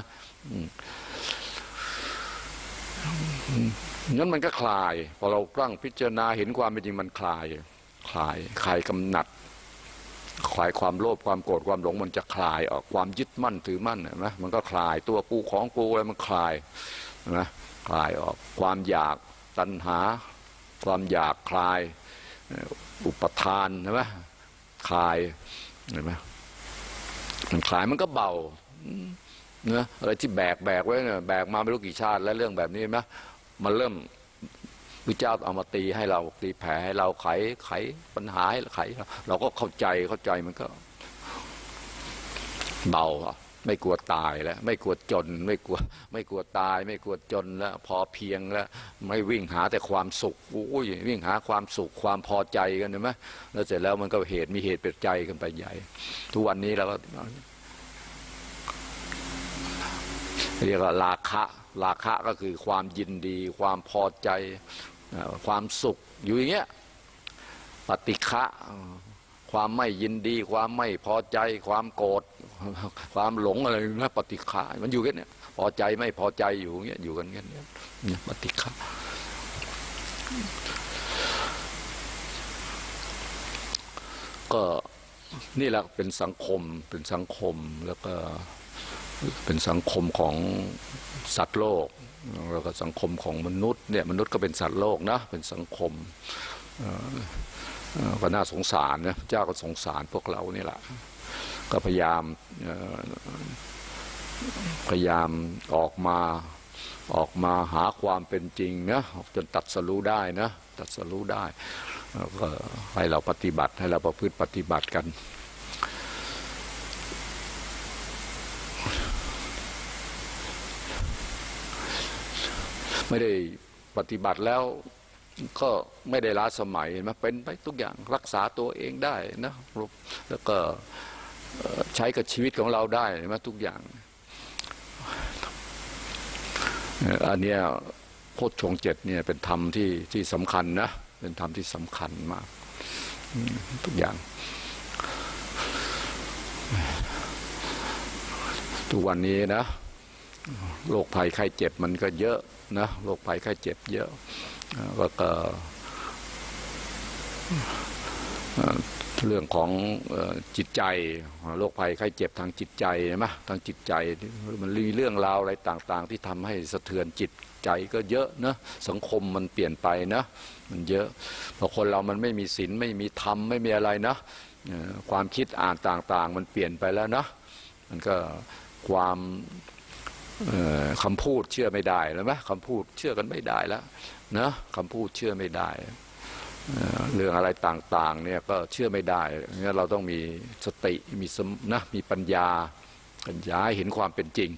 งั้นมันก็คลายพอเราตั้งพิจารณาเห็นความเป็นจริงมันคลายกำหนัดคลายความโลภความโกรธความหลงมันจะคลายออกความยึดมั่นถือมั่นนะมันก็คลายตัวกูของกูอะไรมันคลายนะคลายออกความอยากตัณหาความอยากคลายอุปทานใช่ไหมคลายเห็นไหมมันคลายมันก็เบาเนื้ออะไรที่แบกไว้เนี่ยแบกมาไม่รู้กี่ชาติแล้วเรื่องแบบนี้นะมันเริ่มพระเจ้าเอามาตีให้เราตีแผลให้เราไขปัญหาให้ไขเราก็เข้าใจมันก็เบาไม่กลัวตายแล้วไม่กลัวจนไม่กลัวตายไม่กลัวจนแล้วพอเพียงแล้วไม่วิ่งหาแต่ความสุขวิ่งหาความสุขความพอใจกันใช่ไหมแล้วเสร็จแล้วมันก็มีเหตุเป็นใจกันไปใหญ่ทุกวันนี้เราก็เรียกว่าราคะราคะก็คือความยินดีความพอใจความสุขอยู่อย่างเงี้ยปฏิฆะความไม่ยินดีความไม่พอใจความโกรธความหลงอะไรนะปฏิฆะมันอยู่กันเนี่ยพอใจไม่พอใจอยู่เงี้ยอยู่กันเงี้ยปฏิฆะก็นี่แหละเป็นสังคมแล้วก็เป็นสังคมของสัตว์โลกแล้วก็สังคมของมนุษย์เนี่ยมนุษย์ก็เป็นสัตว์โลกนะเป็นสังคมก็น่าสงสารนะเจ้าก็สงสารพวกเรานี่แหละก็พยายามออกมาหาความเป็นจริงนะจนตัดสรู้ได้นะตัดสรู้ได้ก็ให้เราปฏิบัติให้เราประพฤติปฏิบัติกันไม่ได้ปฏิบัติแล้วก็ไม่ได้ล้าสมัยมาเป็นไปทุกอย่างรักษาตัวเองได้นะแล้วก็ใช้กับชีวิตของเราได้มาทุกอย่างอันนี้โพชฌงค์7เนี่ยเป็นธรรมที่สำคัญนะเป็นธรรมที่สำคัญมากทุกอย่างทุกวันนี้นะโรคภัยไข้เจ็บมันก็เยอะนะโรคภัยไข้เจ็บเยอะแล้วก็เรื่องของจิตใจโรคภัยไข้เจ็บทางจิตใจใช่ไหมทางจิตใจมันมีเรื่องราวอะไรต่างๆที่ทำให้สะเทือนจิตใจก็เยอะนะสังคมมันเปลี่ยนไปนะมันเยอะพอคนเรามันไม่มีศีลไม่มีธรรมไม่มีอะไรนะความคิดอ่านต่างๆมันเปลี่ยนไปแล้วนะมันก็ความคำพูดเชื่อไม่ได้แล้วไหมคำพูดเชื่อกันไม่ได้แล้วนะคำพูดเชื่อไม่ได้เรื่องอะไรต่างๆเนี่ยก็เชื่อไม่ได้งั้นเราต้องมีสติมีปัญญาให้เห็นความเป็นจริง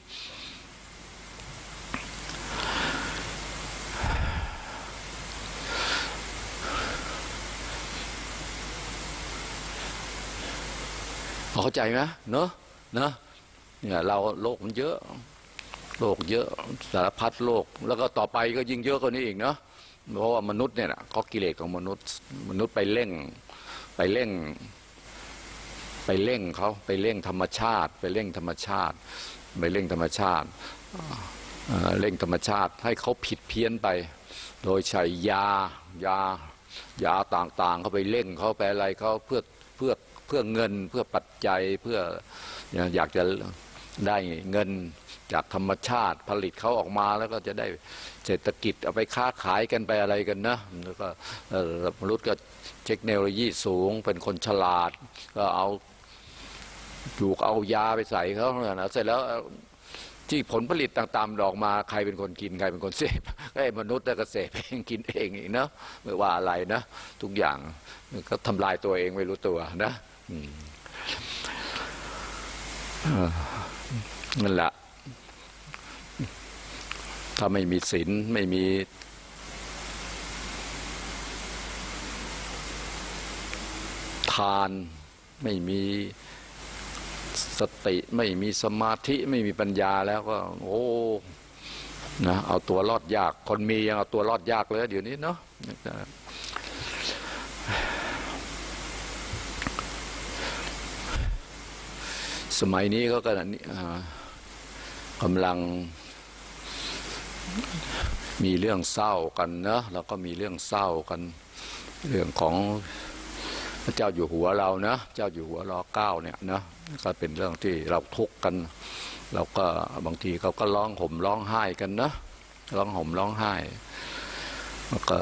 เข้าใจไหมเนอะเนี่ยเราโลกมันเยอะโลกเยอะสารพัดโลกแล้วก็ต่อไปก็ยิ่งเยอะกว่านี้อีกเนาะเพราะว่ามนุษย์เนี่ยก็กิเลสของมนุษย์ไปเร่งเขาไปเร่งธรรมชาติเร่งธรรมชาติให้เขาผิดเพี้ยนไปโดยใช้ยาต่างๆเขาไปเร่งเขาไปอะไรเขาเพื่อเงินเพื่อปัจจัยเพื่ออยากจะได้เงินจากธรรมชาติผลิตเขาออกมาแล้วก็จะได้เศรษฐกิจเอาไปค้าขายกันไปอะไรกันนะแล้วก็มนุษย์ก็เทคโนโลยีสูงเป็นคนฉลาดก็เอายาไปใส่เขาเสร็จแล้วที่ผลผลิตต่างๆออกมาใครเป็นคนกินใครเป็นคนเสพไอ้มนุษย์ก็เสพเองกินเองอีกเนาะไม่ว่าอะไรนะทุกอย่างก็ทำลายตัวเองไม่รู้ตัวนะนั่นแหละถ้าไม่มีศีลไม่มีทานไม่มีสติไม่มีสมาธิไม่มีปัญญาแล้วก็โอ้นะเอาตัวรอดยากคนมียังเอาตัวรอดยากเลยเดี๋ยวนี้เนาะสมัยนี้ก็กำลังมีเรื่องเศร้ากันนะแล้วก็มีเรื่องเศร้ากันเรื่องของพระเจ้าอยู่หัวเรานะเจ้าอยู่หัวร.9เนี่ยนะก็เป็นเรื่องที่เราทุกข์กันเราก็บางทีเขาก็ร้องห่มร้องไห้กันนะร้องห่มร้องไห้แล้วก็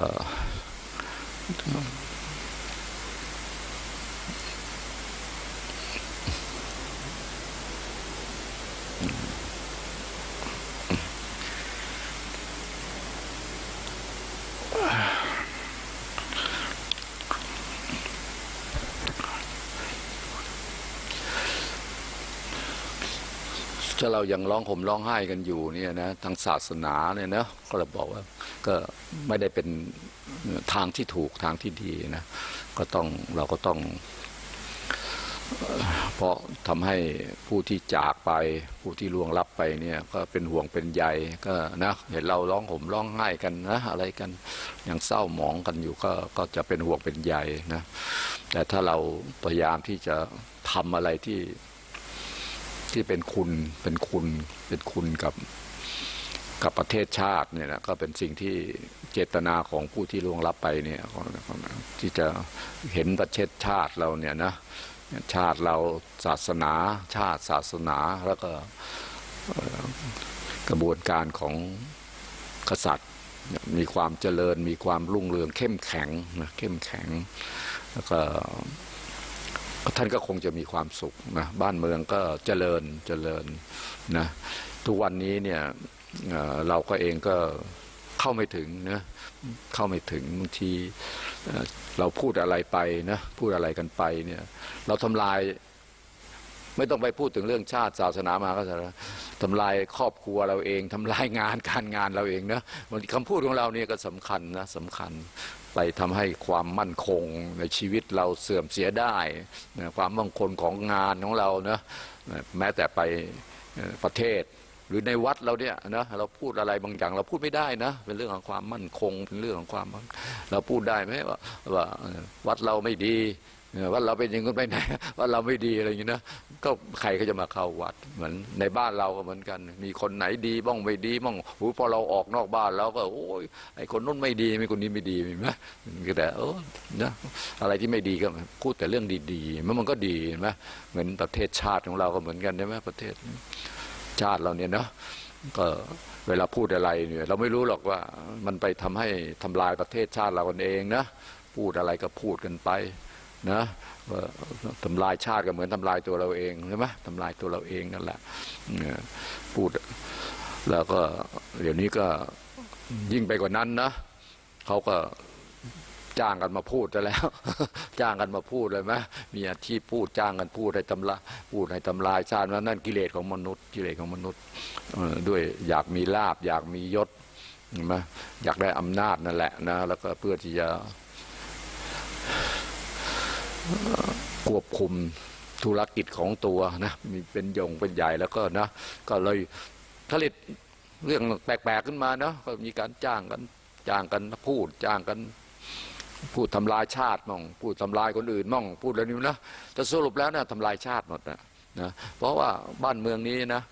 ถ้าเรายังร้องห่มร้องไห้กันอยู่เนี่ยนะทางศาสนาเนี่ยนะก็เราบอกว่าก็ไม่ได้เป็นทางที่ถูกทางที่ดีนะเราก็ต้องเพราะทำให้ผู้ที่จากไปผู้ที่ล่วงลับไปเนี่ยก็เป็นห่วงเป็นใยก็นะเห็นเราร้องห่มร้องไห้กันนะอะไรกันยังเศร้าหมองกันอยู่ก็จะเป็นห่วงเป็นใยนะแต่ถ้าเราพยายามที่จะทำอะไรที่เป็นคุณกับประเทศชาติเนี่ยนะก็เป็นสิ่งที่เจตนาของผู้ที่ล่วงลับไปเนี่ยที่จะเห็นประเทศชาติเราเนี่ยนะชาติเราศาสนาชาติศาสนาแล้วก็กระบวนการของกษัตริย์มีความเจริญมีความรุ่งเรืองเข้มแข็งนะเข้มแข็งแล้วก็ท่านก็คงจะมีความสุขนะบ้านเมืองก็เจริญนะทุกวันนี้เนี่ยเราก็เองก็เข้าไม่ถึงนะเข้าไม่ถึงบางทีเราพูดอะไรไปนะพูดอะไรกันไปเนี่ยเราทำลายไม่ต้องไปพูดถึงเรื่องชาติศาสนามาก็จะทำลายครอบครัวเราเองทำลายการงานเราเองนะบางทีคำพูดของเราเนี่ยก็สำคัญนะสำคัญไปทำให้ความมั่นคงในชีวิตเราเสื่อมเสียได้นะความมั่นคงของงานของเรานะแม้แต่ไปประเทศหรือในวัดเราเนี่ยนะเราพูดอะไรบางอย่างเราพูดไม่ได้นะเป็นเรื่องของความมั่นคงเป็นเรื่องของความเราพูดได้ไหมว่าวัดเราไม่ดีวัดเราเป็นอย่างนั้นไปไหนวัดเราไม่ดีอะไรอย่างนี้นะก็ใครก็จะมาเข้าวัดเหมือนในบ้านเราก็เหมือนกันมีคนไหนดีบ้างไม่ดีบ้างพอเราออกนอกบ้านเราก็โอ้ยไอ้คนนู้นไม่ดีมีคนนี้ไม่ดีมีไหมแต่นะอะไรที่ไม่ดีก็พูดแต่เรื่องดีๆมันก็ดีไหมเหมือนประเทศชาติของเราก็เหมือนกันใช่ไหมประเทศชาติเราเนี่ยเนาะก็เวลาพูดอะไรเนี่ยเราไม่รู้หรอกว่ามันไปทำให้ทำลายประเทศชาติเรากันเองนะพูดอะไรก็พูดกันไปนะทำลายชาติก็เหมือนทำลายตัวเราเองใช่ไหมทำลายตัวเราเองนั่นแหละพูดแล้วก็เดี๋ยวนี้ก็ยิ่งไปกว่านั้นนะเขาก็จ้างกันมาพูดแล้ว จ้างกันมาพูดเลยไหมมีอาชีพพูดจ้างกันพูดให้ตำลายชาตินั่นกิเลสของมนุษย์ด้วยอยากมีลาภอยากมียศใช่ไหมอยากได้อำนาจนั่นแหละนะแล้วก็เพื่อที่จะควบคุมธุรกิจของตัวนะมีเป็นใหญ่แล้วก็นะก็เลยผลิตเรื่องแปลกๆขึ้นมาเนาะก็มีการจ้างกันพูดจ้างกันพูดทำลายชาติมั่งพูดทำลายคนอื่นมั่งพูดอะไรนี่นะแต่สรุปแล้วนะทำลายชาติหมดนะเพราะว่าบ้านเมืองนี้นะ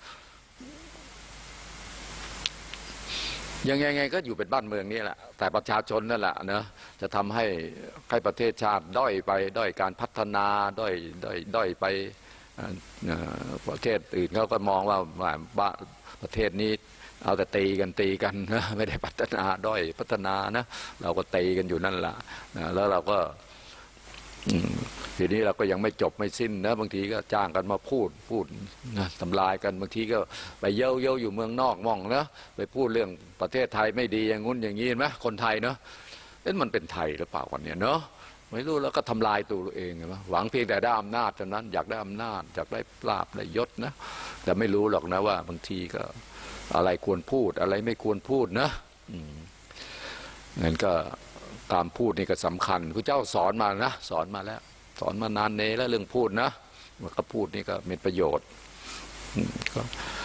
ยังไงก็อยู่เป็นบ้านเมืองนี้แหละแต่ประชาชนนั่นแหละนะจะทำให้ประเทศชาติด้อยการพัฒนาด้อยไปประเทศอื่นเขาก็มองว่าประเทศนี้เอาแต่ตีกันนะไม่ได้พัฒนาด้อยพัฒนานะเราก็ตีกันอยู่นั่นแหละแล้วเราก็ทีนี้เราก็ยังไม่จบไม่สิ้นนะบางทีก็จ้างกันมาพูดนะทำลายกันบางทีก็ไปเย้าอยู่เมืองนอกมองนะไปพูดเรื่องประเทศไทยไม่ดีอย่างงุ้นอย่างนี้ไหมคนไทยเนาะมันเป็นไทยหรือเปล่าวันนี้เนาะไม่รู้แล้วก็ทำลายตัวเองนะหวังเพียงแต่ได้อำนาจเท่านั้นอยากได้อำนาจอยากได้ลาภได้ยศนะแต่ไม่รู้หรอกนะว่าบางทีก็อะไรควรพูดอะไรไม่ควรพูดนะงั้นก็การพูดนี่ก็สำคัญพระเจ้าสอนมานะสอนมาแล้วสอนมานานแล้วเรื่องพูดนะมันก็พูดนี่ก็มีประโยชน์ก็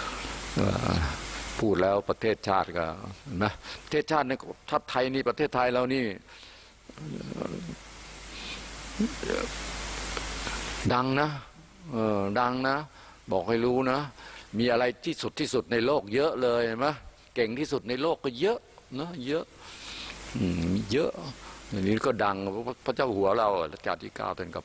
พูดแล้วประเทศชาติก็นะประเทศชาติในชาติไทยนี่ประเทศไทยเรานี่ดังนะดังนะบอกให้รู้นะมีอะไรที่สุดในโลกเยอะเลยเห็นไหมเก่งที่สุดในโลกก็เยอะนะเยอะเยอะอย่างนี้ก็ดังพระเจ้าหัวเรารัชกาลที่ 9ท่านก็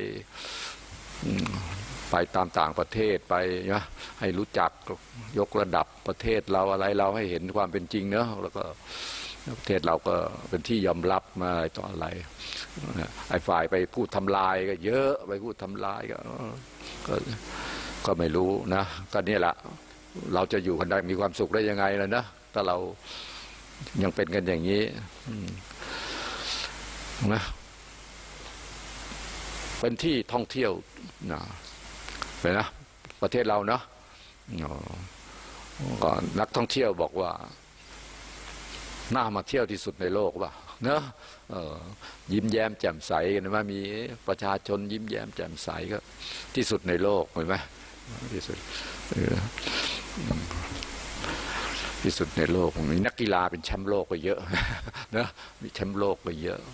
ไปตามต่างประเทศไปนะให้รู้จักยกระดับประเทศเราอะไรเราให้เห็นความเป็นจริงเนอะแล้วก็ประเทศเราก็เป็นที่ยอมรับมาอะไรต่ออะไรไอ้ฝ่ายไปพูดทำลายก็เยอะไปพูดทำลายก็ไม่รู้นะก็นี่แหละเราจะอยู่กันได้มีความสุขได้ยังไงล่ะนะถ้าเรายังเป็นกันอย่างนี้นะเป็นที่ท่องเที่ยวนะเลยนะประเทศเราเนาะก็นักท่องเที่ยวบอกว่าน่ามาเที่ยวที่สุดในโลกป่ะเนอะยิ้มแย้มแจ่มใสกันว่ามีประชาชนยิ้มแย้มแจ่มใสก็ที่สุดในโลกเห็นไหมที่สุดที่สุดในโลกมีนักกีฬาเป็นแชมป์โลกก็เยอะนะมีแชมป์โลกก็เยอะ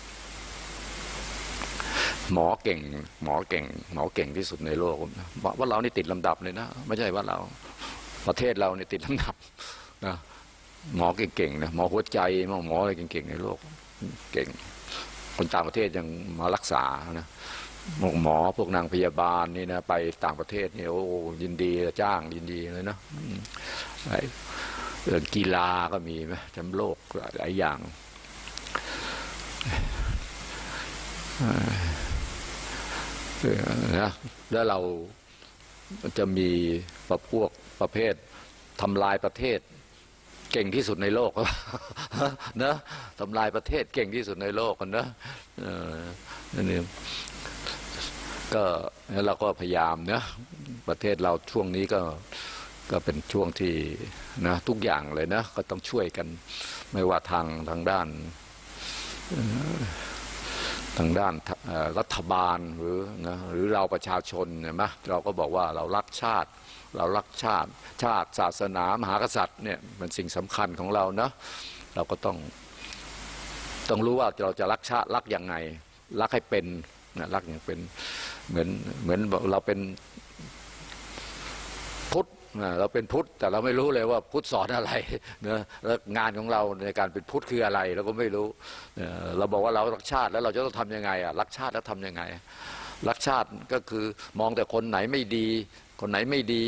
หมอเก่งที่สุดในโลกว่าเรานี่ติดลำดับเลยนะไม่ใช่ว่าเราประเทศเราเนี่ยติดลำดับนะหมอเก่งๆนะหมอหัวใจหมออะไรเก่งๆในโลกเก่งคนต่างประเทศยังมารักษานะหมอพวกนางพยาบาลนี่นะไปต่างประเทศเนี่ยโอ้ยินดีจ้างยินดีเลยนะเรื่องกีฬาก็มีไหมแชมป์โลกหลายอย่างนะแล้วเราจะมีพวกประเภททำลายประเทศเก่งที่สุดในโลกนะทำลายประเทศเก่งที่สุดในโลกกันนะนั่นเองก็เราก็พยายามนะประเทศเราช่วงนี้ก็เป็นช่วงที่นะทุกอย่างเลยนะก็ต้องช่วยกันไม่ว่าทางด้านรัฐบาลหรือเราประชาชนเนี่ยนะเราก็บอกว่าเรารักชาติศาสนามหากษัตริย์เนี่ยมันสิ่งสำคัญของเรานะเราก็ต้องรู้ว่าเราจะรักชาติรักยังไงรักให้เป็นนะรักอย่างเป็นเหมือนเราเป็นพุทธเราเป็นพุทธแต่เราไม่รู้เลยว่าพุทธสอนอะไรนะแล้วงานของเราในการเป็นพุทธคืออะไรเราก็ไม่รู้เราบอกว่าเรารักชาติแล้วเราจะต้องทำยังไงรักชาติแล้วทำยังไงรักชาติก็คือมองแต่คนไหนไม่ดีคนไหนไม่ดี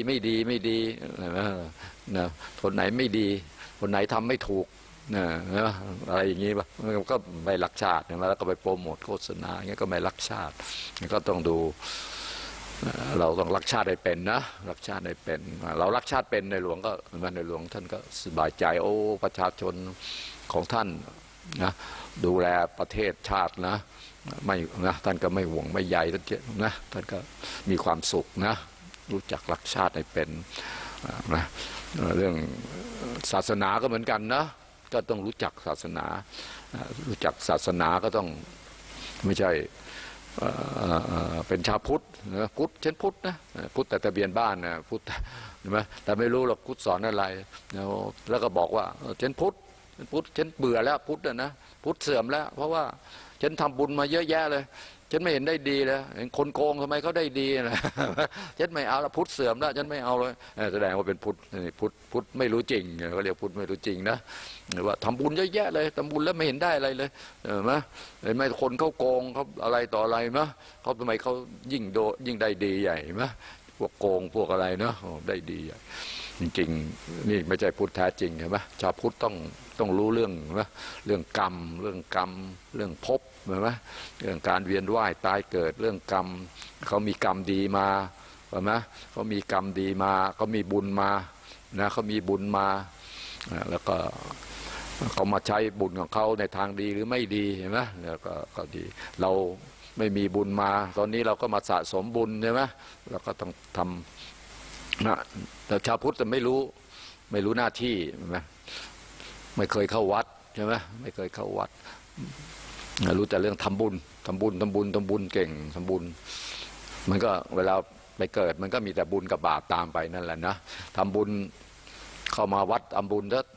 นะคนไหนไม่ดีคนไหนทำไม่ถูกนะอะไรอย่างนี้ป่ะก็ไม่รักชาติแล้วก็ไปโปรโมทโฆษณาอย่างนี้ก็ไม่รักชาติก็ต้องดูเราต้องรักชาติให้เป็นนะรักชาติให้เป็นเรารักชาติเป็นในหลวงก็ในหลวงท่านก็สบายใจโอ้ประชาชนของท่านนะดูแลประเทศชาตินะไม่นะท่านก็ไม่ห่วงไม่ใยท่านนะท่านก็มีความสุขนะรู้จักรักชาติให้เป็นนะเรื่องศาสนาก็เหมือนกันนะก็ต้องรู้จักศาสนาก็ต้องไม่ใช่เป็นชาวพุทธนะพุทธเช่นพุทธนะพุทธแต่ทะเบียนบ้านนะพุทธใช่ไหมแต่ไม่รู้หรอกพุทธสอนอะไรแล้วก็บอกว่าเช่นพุทธฉันเบื่อแล้วพุทธนะพุทธเสื่อมแล้วเพราะว่าฉันทำบุญมาเยอะแยะเลยฉันไม่เห็นได้ดีเลยคนโกงทำไมเขาได้ดีนะฉันไม่เอาละพุทธเสื่อมแล้วฉันไม่เอาเลยแสดงว่าเป็นพุทธไม่รู้จริงเขาเรียกพุทธไม่รู้จริงนะหรือว่าทำบุญเยอะแยะเลยทำบุญแล้วไม่เห็นได้อะไรเลยเห็นไหมคนเขาโกงเขาอะไรต่ออะไรมะเขาทำไมเขายิ่งได้ดีใหญ่มะพวกโกงพวกอะไรเนาะได้ดีใหญ่จริงๆนี่ไม่ใช่พุทธแท้จริงใช่ไหมชาวพุทธต้องรู้เรื่องกรรมเรื่องภพใช่ไหมเรื่องการเวียนว่ายตายเกิดเรื่องกรรมเขามีกรรมดีมาใช่ไหมเขามีกรรมดีมาเขามีบุญมานะเขามีบุญมาแล้วก็เขามาใช้บุญของเขาในทางดีหรือไม่ดีเห็นไหมแล้วก็ดีเราไม่มีบุญมาตอนนี้เราก็มาสะสมบุญใช่ไหมเราก็ต้องทำนะแต่ชาวพุทธจะไม่รู้หน้าที่ใช่ไหมไม่เคยเข้าวัดใช่ไหมไม่เคยเข้าวัดรู้แต่เรื่องทำบุญเก่งทำบุญมันก็เวลาไปเกิดมันก็มีแต่บุญกับบาปตามไปนั่นแหละนะทำบุญเข้ามาวัดทำบุญแล้ว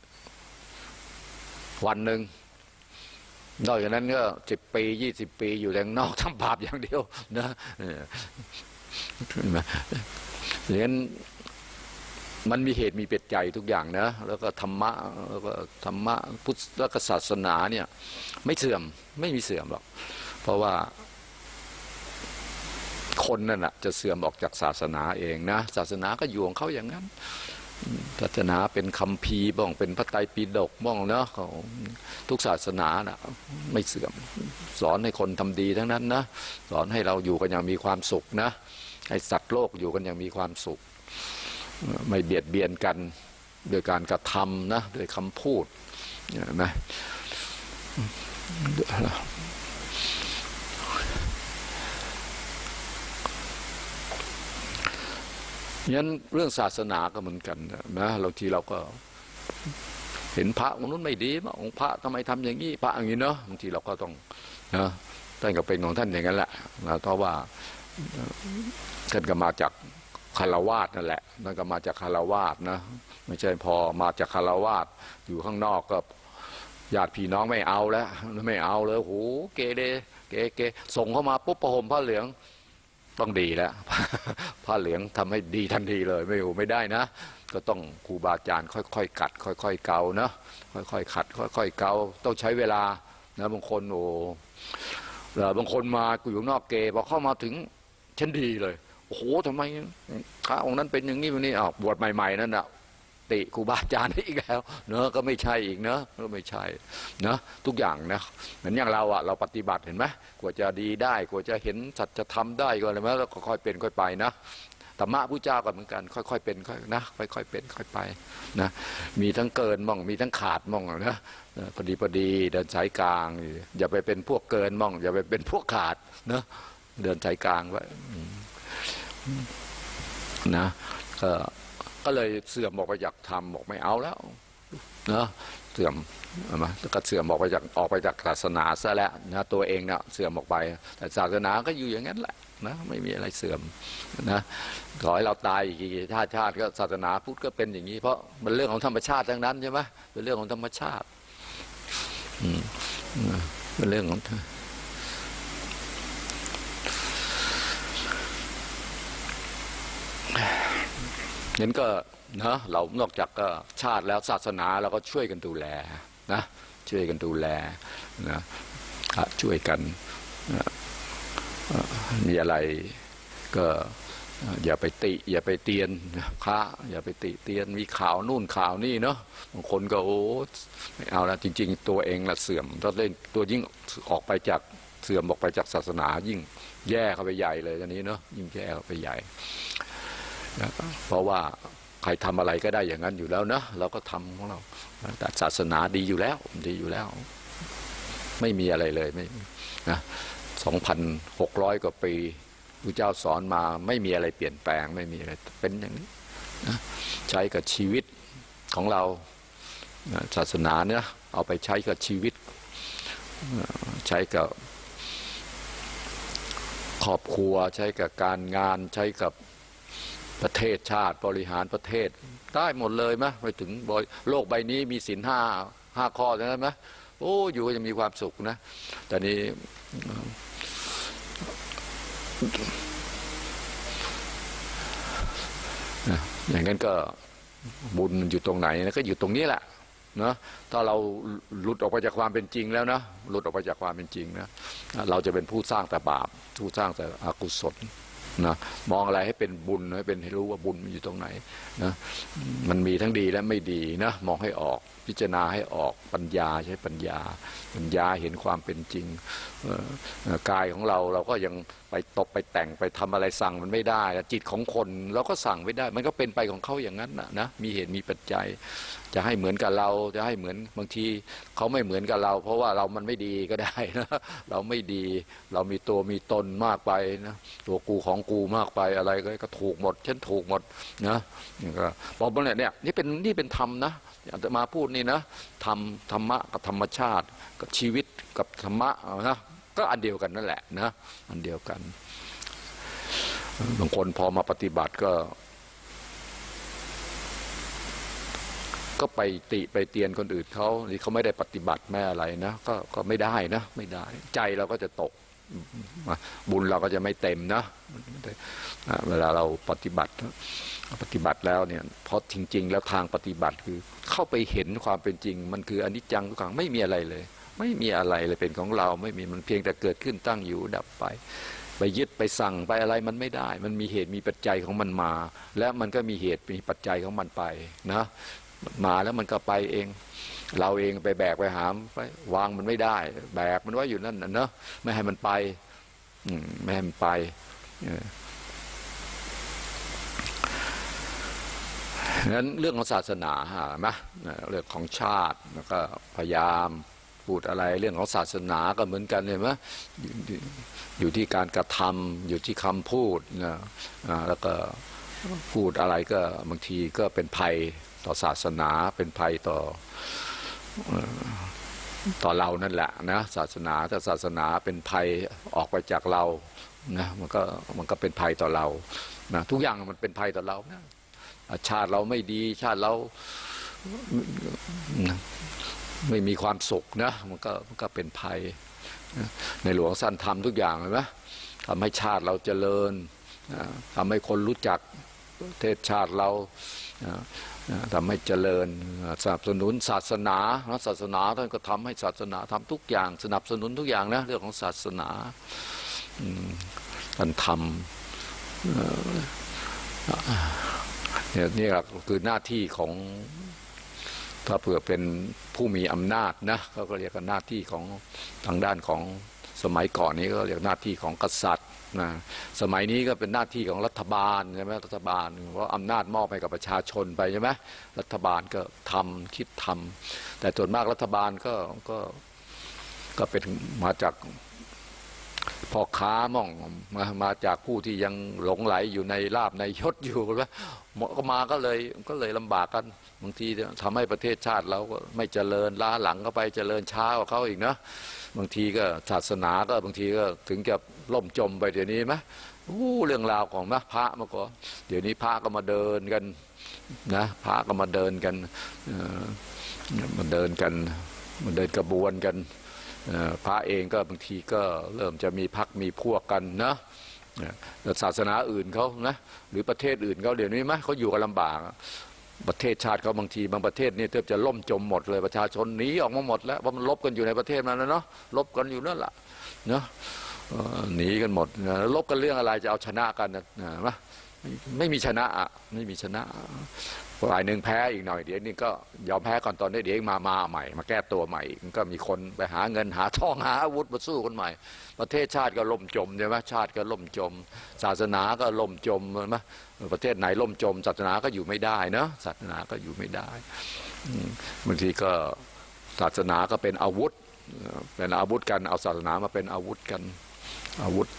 วันหนึ่งนอกจากนั้นก็10 ปี20 ปีอยู่แต่นอกทำบาปอย่างเดียวนะเพราะฉะนั้นมันมีเหตุมีปัจจัยทุกอย่างนะแล้วก็ธรรมะพุทธแล้วก็ศาสนาเนี่ยไม่เสื่อมไม่มีเสื่อมหรอกเพราะว่าคนนั่นแหะจะเสื่อมออกจากศาสนาเองนะศาสนาก็อยู่ของเขาอย่างนั้นศาสนาเป็นคัมภีร์บ้างเป็นพระไตรปิฎกบ้างเนาะทุกศาสนาน่ะไม่เสื่อมสอนให้คนทำดีทั้งนั้นนะสอนให้เราอยู่กันอย่างมีความสุขนะให้สัตว์โลกอยู่กันอย่างมีความสุขไม่เบียดเบียนกันโดยการกระทำนะโดยคำพูดนะงั้นเรื่องศาสนาก็เหมือนกันนะบางทีเราก็เห็นพระองค์นู้นไม่ดีองค์พระทำไมทำอย่างนี้พระอย่างนี้เนาะบางทีเราก็ต้องนะท่านก็เป็นของท่านอย่างนั้นแหละนะเพราะว่าท่านก็มาจากคฤหัสถ์นั่นแหละท่านก็มาจากคฤหัสถ์นะไม่ใช่พอมาจากคฤหัสถ์อยู่ข้างนอกก็ญาติพี่น้องไม่เอาแล้วไม่เอาเลยโหเกเรเกส่งเข้ามาปุ๊บประห่มผ้าเหลืองต้องดีแล้วผ้าเหลืองทำให้ดีทันทีเลยไม่ได้นะก็ต้องครูบาอาจารย์ค่อยๆกัดค่อยๆเกานะค่อยๆขัดค่อยๆเกาต้องใช้เวลานะบางคนโอ้บางคนมาอยู่นอกเกพอเข้ามาถึงฉันดีเลยโอ้โหทำไมพระองค์นั้นเป็นอย่างนี้วันนี้บวชใหม่ๆนั่นน่ะติครูบาอาจารย์อีกแล้วเนอะก็ไม่ใช่อีกเนอะก็ไม่ใช่นะทุกอย่างนะเหมือนอย่างเราเราปฏิบัติเห็นไหมกว่าจะดีได้กว่าจะเห็นสัจธรรมได้ก็อะไรไหมแล้วก็ค่อยเป็นค่อยไปนะธรรมะพุทธเจ้าก็เหมือนกันค่อยๆเป็นค่อยนะค่อยๆเป็นค่อยไปนะมีทั้งเกินมั่งมีทั้งขาดมั่งนะพอดีเดินสายกลางอย่าไปเป็นพวกเกินมั่งอย่าไปเป็นพวกขาดนะเดินสายกลางไว้นะก็เลยเสื่อมออกไปจากธรรมบอกไม่เอาแล้วนะเสื่อมมาก็เสื่อมออกไปจากศาสนาซะแล้วนะตัวเองเนี่ยเสื่อมออกไปแต่ศาสนาก็อยู่อย่างนั้นแหละนะไม่มีอะไรเสื่อมนะขอให้เราตายอีกกี่ชาติก็ศาสนาพุทธก็เป็นอย่างนี้เพราะมันเรื่องของธรรมชาติทั้งนั้นใช่ไหมเป็นเรื่องของธรรมชาติเป็นเรื่องของนั้นก็นะเรานอกจากก็ชาติแล้วศาสนาเราก็ช่วยกันดูแลนะช่วยกันดูแลนะช่วยกันมีอะไรก็อย่าไปติอย่าไปเตียนพระอย่าไปติเตียนมีข่าวนู่นข่าวนี่เนาะบางคนก็โอ้ไม่เอาละจริงๆตัวเองละเสื่อมตัวเล่นตัวยิ่งออกไปจากเสื่อมออกไปจากศาสนายิ่งแย่เข้าไปใหญ่เลยตอนนี้เนาะยิ่งแย่เข้าไปใหญ่เพราะว่าใครทำอะไรก็ได้อย่างนั้นอยู่แล้วนะเราก็ทำของเราแต่ศาสนาดีอยู่แล้วไม่มีอะไรเลยไม่นะ2,600 กว่าปีพระเจ้าสอนมาไม่มีอะไรเปลี่ยนแปลงไม่มีอะไรเป็นอย่างนี้นะใช้กับชีวิตของเราศาสนาเนี่ยเอาไปใช้กับชีวิตใช้กับครอบครัวใช้กับการงานใช้กับประเทศชาติบริหารประเทศได้หมดเลยไหมไปถึงโลกใบนี้มีศีล5 ข้อใช่ไหมโอ้อยู่ก็จะมีความสุขนะแต่นี้อย่างนั้นก็บุญอยู่ตรงไหนนะก็อยู่ตรงนี้แหละนะถ้าเราหลุดออกไปจากความเป็นจริงแล้วนะหลุดออกไปจากความเป็นจริงนะเราจะเป็นผู้สร้างแต่บาปผู้สร้างแต่อกุศลนะมองอะไรให้เป็นบุญให้รู้ว่าบุญมันอยู่ตรงไหนนะมันมีทั้งดีและไม่ดีนะมองให้ออกพิจารณาให้ออกปัญญาใช้ปัญญาเห็นความเป็นจริงกายของเราก็ยังไปตกไปแต่งไปทำอะไรสั่งมันไม่ได้จิตของคนเราก็สั่งไม่ได้มันก็เป็นไปของเขาอย่างนั้นนะมีเหตุมีปัจจัยจะให้เหมือนกับเราจะให้เหมือนบางทีเขาไม่เหมือนกับเราเพราะว่าเรามันไม่ดีก็ได้นะเราไม่ดีเรามีตัวมีตนมากไปนะตัวกูของกูมากไปอะไรก็ถูกหมดฉันถูกหมดนะนี่ก็บอกว่าเนี่ยนี่เป็นธรรมนะอาตมาพูดนี่นะธรรมะกับธรรมชาติกับชีวิตกับธรรมะนะก็อันเดียวกันนั่นแหละนะอันเดียวกันบางคนพอมาปฏิบัติก็ไปติไปเตียนคนอื่นเขาที่เขาไม่ได้ปฏิบัติแม่อะไรนะก็ไม่ได้นะไม่ได้ใจเราก็จะตกบุญเราก็จะไม่เต็มนะเวลาเราปฏิบัติแล้วเนี่ยเพราะจริงๆแล้วทางปฏิบัติคือเข้าไปเห็นความเป็นจริงมันคืออนิจจังทุกขังไม่มีอะไรเลยไม่มีอะไรเลยเป็นของเราไม่มีมันเพียงแต่เกิดขึ้นตั้งอยู่ดับไปยึดไปสั่งไปอะไรมันไม่ได้มันมีเหตุมีปัจจัยของมันมาและมันก็มีเหตุมีปัจจัยของมันไปนะมาแล้วมันก็ไปเองเราเองไปแบกไปหามไปวางมันไม่ได้แบกมันไว้อยู่นั่นนะเนอะไม่ให้มันไปไม่ให้มันไปงั้นเรื่องของศาสนานะเรื่องของชาติแล้วก็พยายามพูดอะไรเรื่องของศาสนาก็เหมือนกันเห็นไหมอยู่ที่การกระทำอยู่ที่คำพูดนะแล้วก็พูดอะไรก็บางทีก็เป็นภัยต่อศาสนาเป็นภัยต่อเรานั่นแหละนะศาสนาถ้าศาสนาเป็นภัยออกไปจากเรานะมันก็เป็นภัยต่อเรานะทุกอย่างมันเป็นภัยต่อเรานะชาติเราไม่ดีชาติเราไม่มีความสุขนะมันก็เป็นภัยในหลวงสั้นทำทุกอย่างเลยนะทำให้ชาติเราเจริญทำให้คนรู้จักประเทศชาติเราทำให้เจริญสนับสนุนศาสนาศาสนาท่านก็ทำให้ศาสนาทำทุกอย่างสนับสนุนทุกอย่างนะเรื่องของศาสนาท่านทำนี่แหละคือหน้าที่ของถ้าเผื่อเป็นผู้มีอำนาจนะเขาก็เรียกกันหน้าที่ของทางด้านของสมัยก่อนนี้ก็เรียกหน้าที่ของกษัตริย์นะสมัยนี้ก็เป็นหน้าที่ของรัฐบาลใช่ไหมรัฐบาลเพราะอำนาจมอบให้กับประชาชนไปใช่ไหมรัฐบาลก็ทำคิดทำแต่ส่วนมากรัฐบาลก็เป็นมาจากพ่อค้ามั่งมาจากผู้ที่ยังหลงไหลอยู่ในลาภในยศอยู่แล้วก็มาก็เลยลำบากกันบางทีทำให้ประเทศชาติเราก็ไม่เจริญล้าหลังก็ไปเจริญช้ากว่าเขาอีกนะบางทีก็ศาสนาก็บางทีก็ถึงจะล่มจมไปเดี๋ยวนี้ไหมเรื่องราวของพระมาก่อนเดี๋ยวนี้พระก็มาเดินกันนะพระก็มาเดินกันมาเดินกระบวนกันพระเองก็บางทีก็เริ่มจะมีพรรคมีพวกกันนะศาสนาอื่นเขานะหรือประเทศอื่นเขาเดี๋ยวนี้ไหมเขาอยู่กันลำบากประเทศชาติเขาบางทีบางประเทศนี่แทบจะล่มจมหมดเลยประชาชนหนีออกมาหมดแล้วเพราะมันลบกันอยู่ในประเทศนั้นนะเนาะลบกันอยู่นั่นแหละเนาะหนีกันหมดลบกันเรื่องอะไรจะเอาชนะกันนะไม่มีชนะไม่มีชนะฝ่ายหนึ่งแพ้อีกหน่อยเดี๋ยวนี้ก็ยอมแพ้ก่อนตอนนี้เดี๋ยวมาใหม่มาแก้ตัวใหม่มันก็มีคนไปหาเงินหาทองหาอาวุธมาสู้กันใหม่ประเทศชาติก็ล่มจมใช่ไหมชาติก็ล่มจมศาสนาก็ล่มจมใช่ไหมประเทศไหนล่มจมศาสนาก็อยู่ไม่ได้เนาะศาสนาก็อยู่ไม่ได้บางทีก็ศาสนาก็เป็นอาวุธกันเอาศาสนามาเป็นอาวุธกันอาวุธ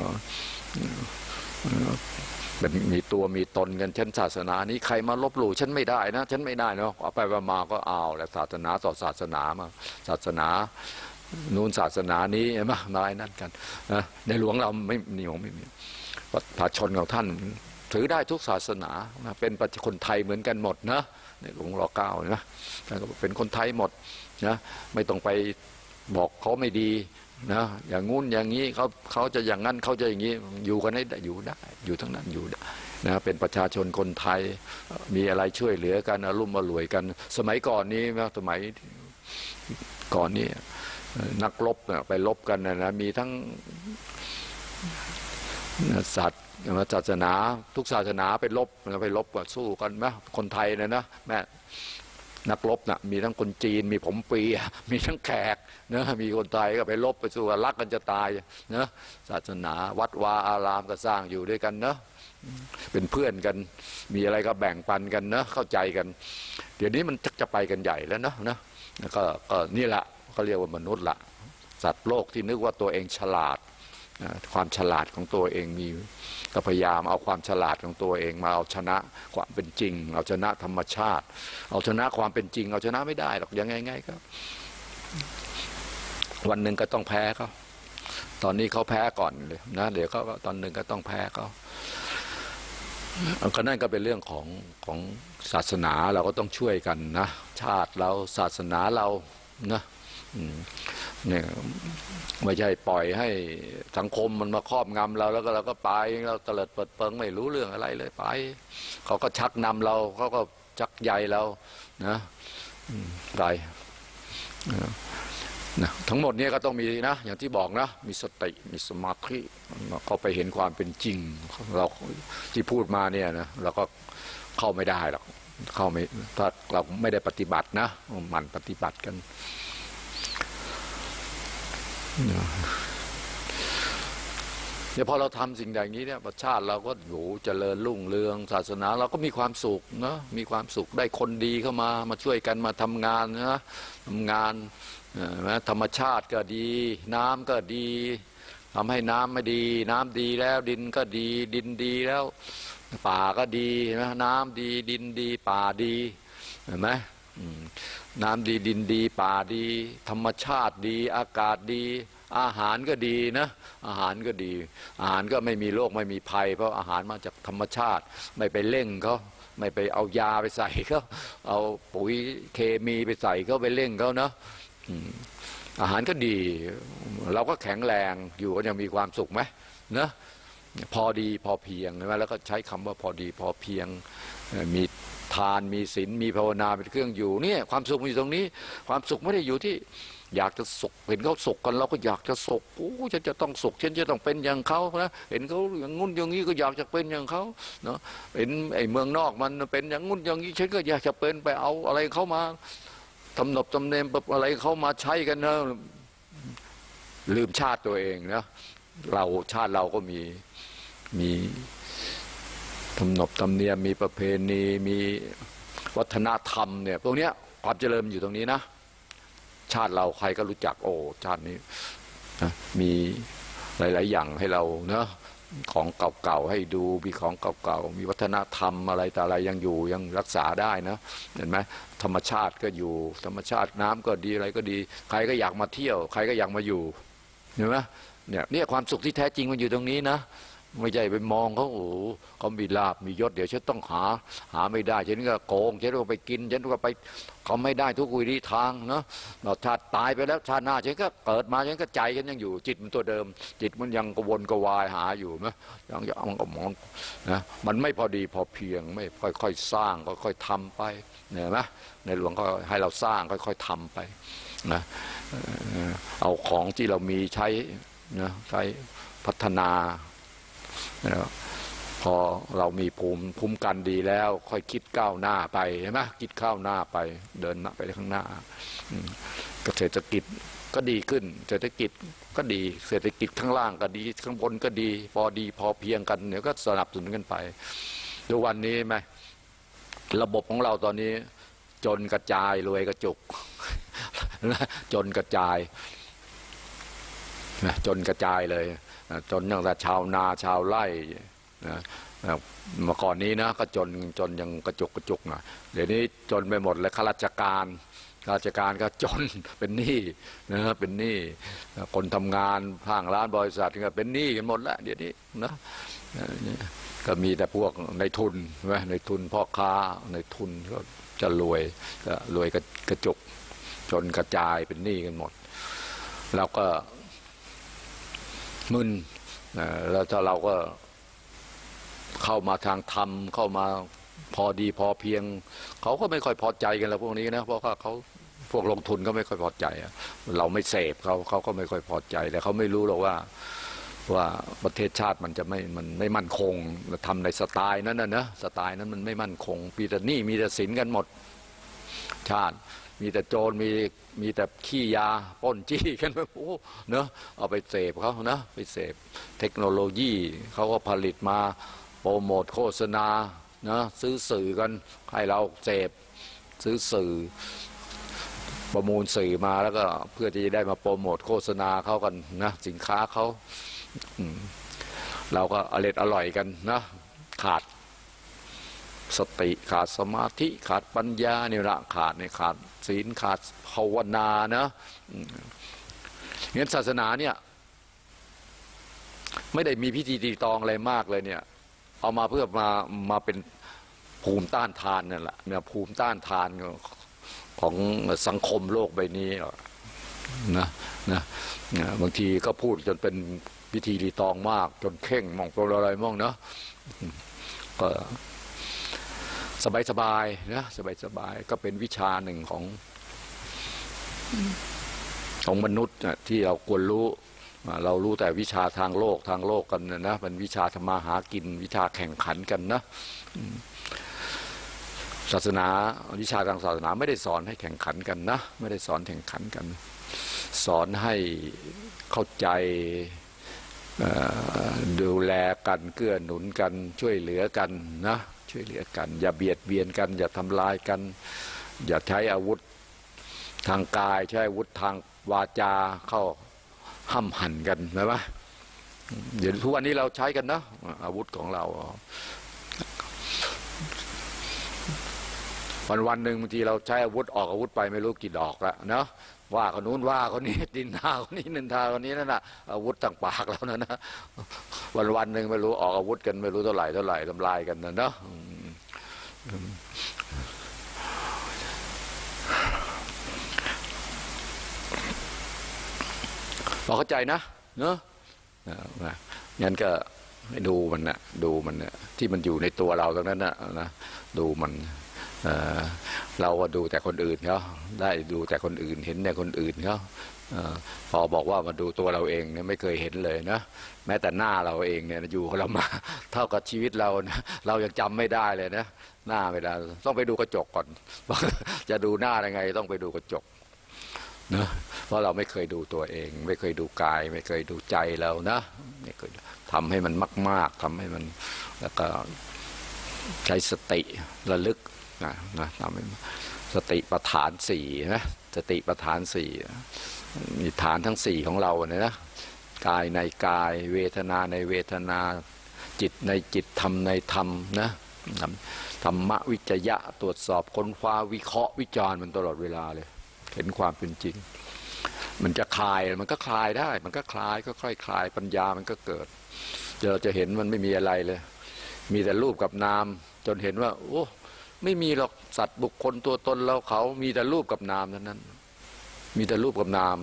เป็นมีตัวมีตนกันฉันศาสนานี้ใครมาลบหลู่ฉันไม่ได้นะฉันไม่ได้เนาะเอาไปมาก็เอาแหละศาสนาต่อศาสนามาศาสนานู่นศาสนานี้มาอะไรนั่นกันนะในหลวงเราไม่มีประชาชนของท่านถือได้ทุกศาสนาเป็นคนไทยเหมือนกันหมดนะในหลวงร.9นะเป็นคนไทยหมดนะไม่ต้องไปบอกเขาไม่ดีนะอย่างงู้นอย่างนี้เขาจะอย่างนั้นเขาจะอย่างนี้อยู่กันให้อยู่ได้อยู่ทั้งนั้นอยู่นะเป็นประชาชนคนไทยมีอะไรช่วยเหลือกันอารมณ์อร่วยกันสมัยก่อนนี้นะสมัยก่อนนี้นักรบไปรบกันนะมีทั้งศาสนาทุกศาสนาไปรบกันสู้กันไหมคนไทยนะแม่นักรบน่ะมีทั้งคนจีนมีผมปีมีทั้งแขกนะมีคนไทยก็ไปรบไปสู้รักกันจะตายนะศาสนาวัดวาอารามก็สร้างอยู่ด้วยกันเนะเป็นเพื่อนกันมีอะไรก็แบ่งปันกันเนะเข้าใจกันเดี๋ยวนี้มันจะไปกันใหญ่แล้วนะก็นี่แหละเขาเรียกว่ามนุษย์ละสัตว์โลกที่นึกว่าตัวเองฉลาดความฉลาดของตัวเองมีก็พยายามเอาความฉลาดของตัวเองมาเอาชนะความเป็นจริงเอาชนะธรรมชาติเอาชนะความเป็นจริงเอาชนะไม่ได้หรอกยังไงก็วันหนึ่งก็ต้องแพ้เขาตอนนี้เขาแพ้ก่อนเลยนะเดี๋ยวเขาตอนหนึ่งก็ต้องแพ้เขาก็นั่นก็เป็นเรื่องของศาสนาเราก็ต้องช่วยกันนะชาติเราศาสนาเรานะเนี่ยไม่ใช่ปล่อยให้สังคมมันมาครอบงำเราแล้วก็เราก็ไปเราเตลิดเปิดเปิงไม่รู้เรื่องอะไรเลยไปเขาก็ชักนำเราเขาก็ชักใยเรานะไปนะทั้งหมดนี้ก็ต้องมีนะอย่างที่บอกนะมีสติมีสมาธิเข้าไปเห็นความเป็นจริงเราที่พูดมาเนี่ยนะเราก็เข้าไม่ได้หรอกเข้าไม่ถ้าเราไม่ได้ปฏิบัตินะมันปฏิบัติกันเนี่ยพอเราทำสิ่งอย่างนี้เนี่ยประชาติเราก็โหเจริญรุ่งเรืองศาสนาเราก็มีความสุขนะมีความสุขได้คนดีเข้ามาช่วยกันมาทำงานนะทำงานธรรมชาติก็ดีน้ำก็ดีทำให้น้ำไม่ดีน้ำดีแล้วดินก็ดีดินดีแล้วป่าก็ดีนะน้ำดีดินดีป่าดีเห็นไหมน้ำดีดินดีป่าดีธรรมชาติดีอากาศดีอาหารก็ดีนะอาหารก็ดีอาหารก็ไม่มีโรคไม่มีภัยเพราะอาหารมาจากธรรมชาติไม่ไปเร่งเขาไม่ไปเอายาไปใส่เขาเอาปุ๋ยเคมีไปใส่เขาไปเร่งเขานะอาหารก็ดีเราก็แข็งแรงอยู่ก็ยังมีความสุขไหมนะพอดีพอเพียงใช่ไหมแล้วก็ใช้คำว่าพอดีพอเพียงมีทานมีศีลมีภาวนาเป็นเครื่องอยู่เนี่ยความสุขมีตรงนี้ความสุขไม่ได้อยู่ที่อยากจะสุขเห็นเขาสุขกันเราก็อยากจะสุขโอ้ฉันจะต้องสุขฉันจะต้องเป็นอย่างเขานะเห็นเขาอย่างงุ่นอย่างนี้ก็อยากจะเป็นอย่างเขาเนาะเห็นไอ้เมืองนอกมันเป็นอย่างงุ่นอย่างนี้ฉันก็อยากจะเป็นไปเอาอะไรเขามาทำนบทำเนียมอะไรเขามาใช้กันนะลืมชาติตัวเองนะเราชาติเราก็มีทำนบทำเนียมมีประเพณีมีวัฒนธรรมเนี่ยพวกเนี้ยความเจริญอยู่ตรงนี้นะชาติเราใครก็รู้จักโอ้ชาตินี้นะมีหลายๆอย่างให้เราเนาะของเก่าๆให้ดูมีของเก่าๆมีวัฒนธรรมอะไรแต่อะไรยังอยู่ยังรักษาได้นะเห็นไหมธรรมชาติก็อยู่ธรรมชาติน้ำก็ดีอะไรก็ดีใครก็อยากมาเที่ยวใครก็อยากมาอยู่เห็นไหมเนี่ยความสุขที่แท้จริงมันอยู่ตรงนี้นะไม่ใช่ไปมองเขาโอ้เขามีลาภมียศเดี๋ยวฉันต้องหาไม่ได้ฉันก็โกงฉันก็ไปกินฉันก็ไปเขาไม่ได้ทุกวิธีทางเนาะชาติตายไปแล้วชาติหน้าฉันก็เกิดมาฉันก็ใจฉันยังอยู่จิตมันตัวเดิมจิตมันยังกระวนกระวายหาอยู่นะยังมันก็มองนะมันไม่พอดีพอเพียงไม่ค่อยๆสร้างค่อยๆทำไปเนี่ยนะในหลวงก็ให้เราสร้างค่อยๆทำไปนะเอาของที่เรามีใช้นะใช้พัฒนาพอเรามีภูมิคุ้มกันดีแล้วค่อยคิดก้าวหน้าไปใช่ไหมคิดก้าวหน้าไปเดินไปข้างหน้าเศรษฐกิจก็ดีขึ้นเศรษฐกิจก็ดีเศรษฐกิจข้างล่างก็ดีข้างบนก็ดีพอเพียงกันเดี๋ยวก็สนับสนุนกันไปดูวันนี้ไหมระบบของเราตอนนี้จนกระจายรวยกระจุกจนกระจายจนกระจายเลยจนตั้งแต่ชาวนาชาวไร่นะเมื่อก่อนนี้นะก็จนยังกระจุกนะเดี๋ยวนี้จนไปหมดเลยข้าราชการก็จนเป็นหนี้นะเป็นหนี้คนทำงานห้างร้านบริษัทก็เป็นหนี้กันหมดแล้วเดี๋ยวนี้นะก็มีแต่พวกในทุนในทุนพ่อค้าในทุนก็จะรวยกระจุกจนกระจายเป็นหนี้กันหมดแล้วก็มึนแล้วถ้าเราก็เข้ามาทางธรรมเข้ามาพอดีพอเพียงเขาก็ไม่ค่อยพอใจกันแล้วพวกนี้นะเพราะว่าเขาพวกลงทุนก็ไม่ค่อยพอใจเราไม่เสพเขาก็ไม่ค่อยพอใจแต่เขาไม่รู้หรอกว่าประเทศชาติมันไม่มั่นคงทำในสไตล์นั้นนะสไตล์นั้นมันไม่มั่นคงมีแต่หนี้มีแต่สินกันหมดชาติมีแต่โจรมีแต่ขี้ยาป้นจี้กันไปโอ้เนอะเอาไปเสพเขานะไปเสพเทคโนโลยีเขาก็ผลิตมาโปรโมทโฆษณานะซื้อสื่อกันให้เราเสพซื้อสื่อประมูลสื่อมาแล้วก็เพื่อที่จะได้มาโปรโมทโฆษณาเขากันนะสินค้าเขาเราก็อร่อยกันนะขาดสติขาดสมาธิขาดปัญญาเนี่ยละขาดศีลขาดภาวนานะงั้นศาสนาเนี่ยไม่ได้มีพิธีตีตองอะไรมากเลยเนี่ยเอามาเพื่อมาเป็นภูมิต้านทานนั่นแหละเนี่ยภูมิต้านทานของสังคมโลกใบนี้นะบางทีก็พูดจนเป็นพิธีตีตองมากจนเข่งมองตัวอะไรมองเนาะก็สบายนะสบายก็เป็นวิชาหนึ่งของมนุษย์ที่เราควรรู้เรารู้แต่วิชาทางโลกกันนะเป็นวิชาทำมาหากินวิชาแข่งขันกันนะศาสนาวิชาทางศาสนาไม่ได้สอนให้แข่งขันกันนะไม่ได้สอนแข่งขันกันสอนให้เข้าใจดูแลกันเกื้อหนุนกันช่วยเหลือกันนะช่วยเหลือกันอย่าเบียดเบียนกันอย่าทำลายกันอย่าใช้อาวุธทางกายใช้อาวุธทางวาจาเข้าห้ำหั่นกันนะวะเดี๋ยวทุกวันนี้เราใช้กันนะอาวุธของเราวันหนึ่งบางทีเราใช้อาวุธออกอาวุธไปไม่รู้กี่ดอกละเนาะว่าคนนู้นว่าคนนี้ดินทาคนนี้นินทาคนนี้นั่นน่ะอาวุธต่างปากแล้วนะวันหนึ่งไม่รู้ออกอาวุธกันไม่รู้เท่าไหร่ทำลายกันนะเนาะเราเข้าใจนะเนาะงั้นก็ดูมันนะดูมันนะที่มันอยู่ในตัวเราตรงนั้นนะดูมันเราก็ดูแต่คนอื่นเขาได้ดูแต่คนอื่นเห็นแต่คนอื่นเขาพอบอกว่ามาดูตัวเราเองเนี่ยไม่เคยเห็นเลยนะแม้แต่หน้าเราเองเนี่ยอยู่กับเรามาเท่ากับชีวิตเรานะเรายังจำไม่ได้เลยนะหน้าไม่ได้ต้องไปดูกระจกก่อนจะดูหน้ายังไงต้องไปดูกระจกนะเพราะเราไม่เคยดูตัวเองไม่เคยดูกายไม่เคยดูใจเรานะไม่เคยทำให้มันมากๆทำให้มันแล้วก็ใช้สติระลึกนะทำให้สติปัฏฐานสี่นะสติปัฏฐานสี่มีฐานทั้งสี่ของเราเนี่ยนะกายในกายเวทนาในเวทนาจิตในจิตธรรมในธรรมนะธรรมวิจยะตรวจสอบค้นคว้าวิเคราะห์วิจารณ์มันตลอดเวลาเลยเห็นความเป็นจริงมันจะคลายมันก็คลายได้มันก็คลายก็ค่อยคลายปัญญามันก็เกิดเราจะเห็นมันไม่มีอะไรเลยมีแต่รูปกับนามจนเห็นว่าโอ้ไม่มีหรอกสัตว์บุคคลตัวตนเราเขามีแต่รูปกับนามเท่านั้นมีแต่รูปกับนาม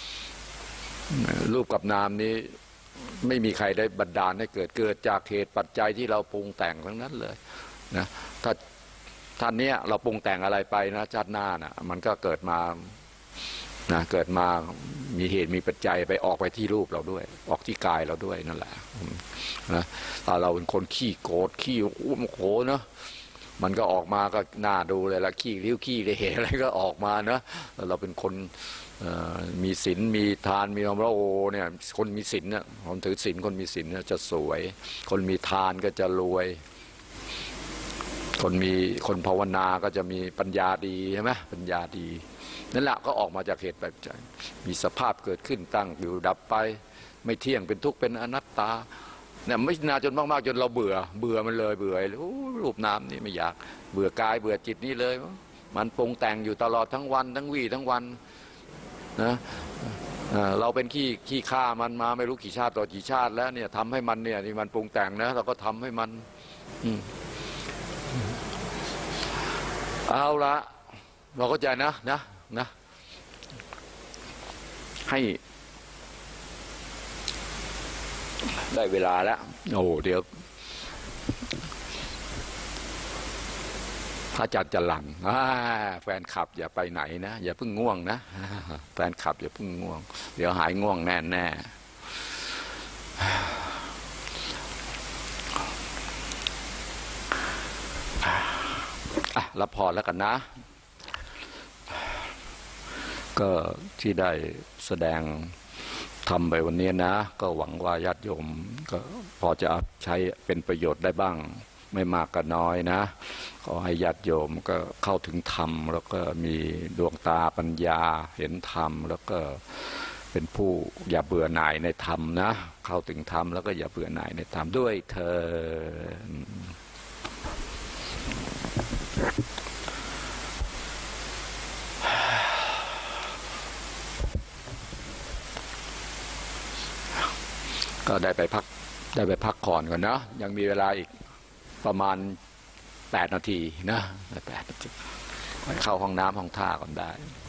รูปกับนามนี้ไม่มีใครได้บันดาลให้เกิดจากเหตุปัจจัยที่เราปรุงแต่งทั้งนั้นเลยนะถ้าท่านเนี้ยเราปรุงแต่งอะไรไปนะชาติหน้านะมันก็เกิดมานะเกิดมามีเหตุมีปัจจัยไปออกไปที่รูปเราด้วยออกที่กายเราด้วยนั่นแหละนะถ้าเราเป็นคนขี้โกรธขี้โมโหเนาะมันก็ออกมาก็น่าดูเลยละขี้ริ้วขี้เหอะไรก็ออกมานะเราเป็นคนมีศีลมีทานมีความละโอเนี่ยคนมีศีลเนี่ยคนถือศีลคนมีศีลเนี่ยจะสวยคนมีทานก็จะรวยคนภาวนาก็จะมีปัญญาดีใช่ไหมปัญญาดีนั่นแหละก็ออกมาจากเหตุปัจจัยมีสภาพเกิดขึ้นตั้งอยู่ดับไปไม่เที่ยงเป็นทุกข์เป็นอนัตตาเนี่ยไม่นานจนมากๆจนเราเบื่อมันเลยเบื่อรูปนามนี่ไม่อยากเบื่อกายเบื่อจิตนี่เลยมันปรุงแต่งอยู่ตลอดทั้งวันทั้งวี่ทั้งวันนะเราเป็นขี้ฆ่ามันมาไม่รู้กี่ชาติต่อกี่ชาติแล้วเนี่ยทำให้มันเนี่ยนี่มันปรุงแต่งนะเราก็ทำให้มันเอาละเราก็ใจนะให้ได้เวลาแล้วโอ้เดี๋ยวพระอาจารย์จะหลั่นแฟนคลับอย่าไปไหนนะอย่าเพิ่งง่วงนะแฟนคลับอย่าเพิ่งง่วงเดี๋ยวหายง่วงแน่รับพรแล้วกันนะก็ที่ได้แสดงทำไปวันนี้นะก็หวังว่าญาติโยมก็พอจะใช้เป็นประโยชน์ได้บ้างไม่มากก็น้อยนะขอให้ญาติโยมก็เข้าถึงธรรมแล้วก็มีดวงตาปัญญาเห็นธรรมแล้วก็เป็นผู้อย่าเบื่อหน่ายในธรรมนะเข้าถึงธรรมแล้วก็อย่าเบื่อหน่ายในธรรมด้วยเถิดก็ได้ไปพักก่อนก่อนนะยังมีเวลาอีกประมาณ8 นาทีนะ8 นาทีไปเข้าห้องน้ำห้องท่าก่อนได้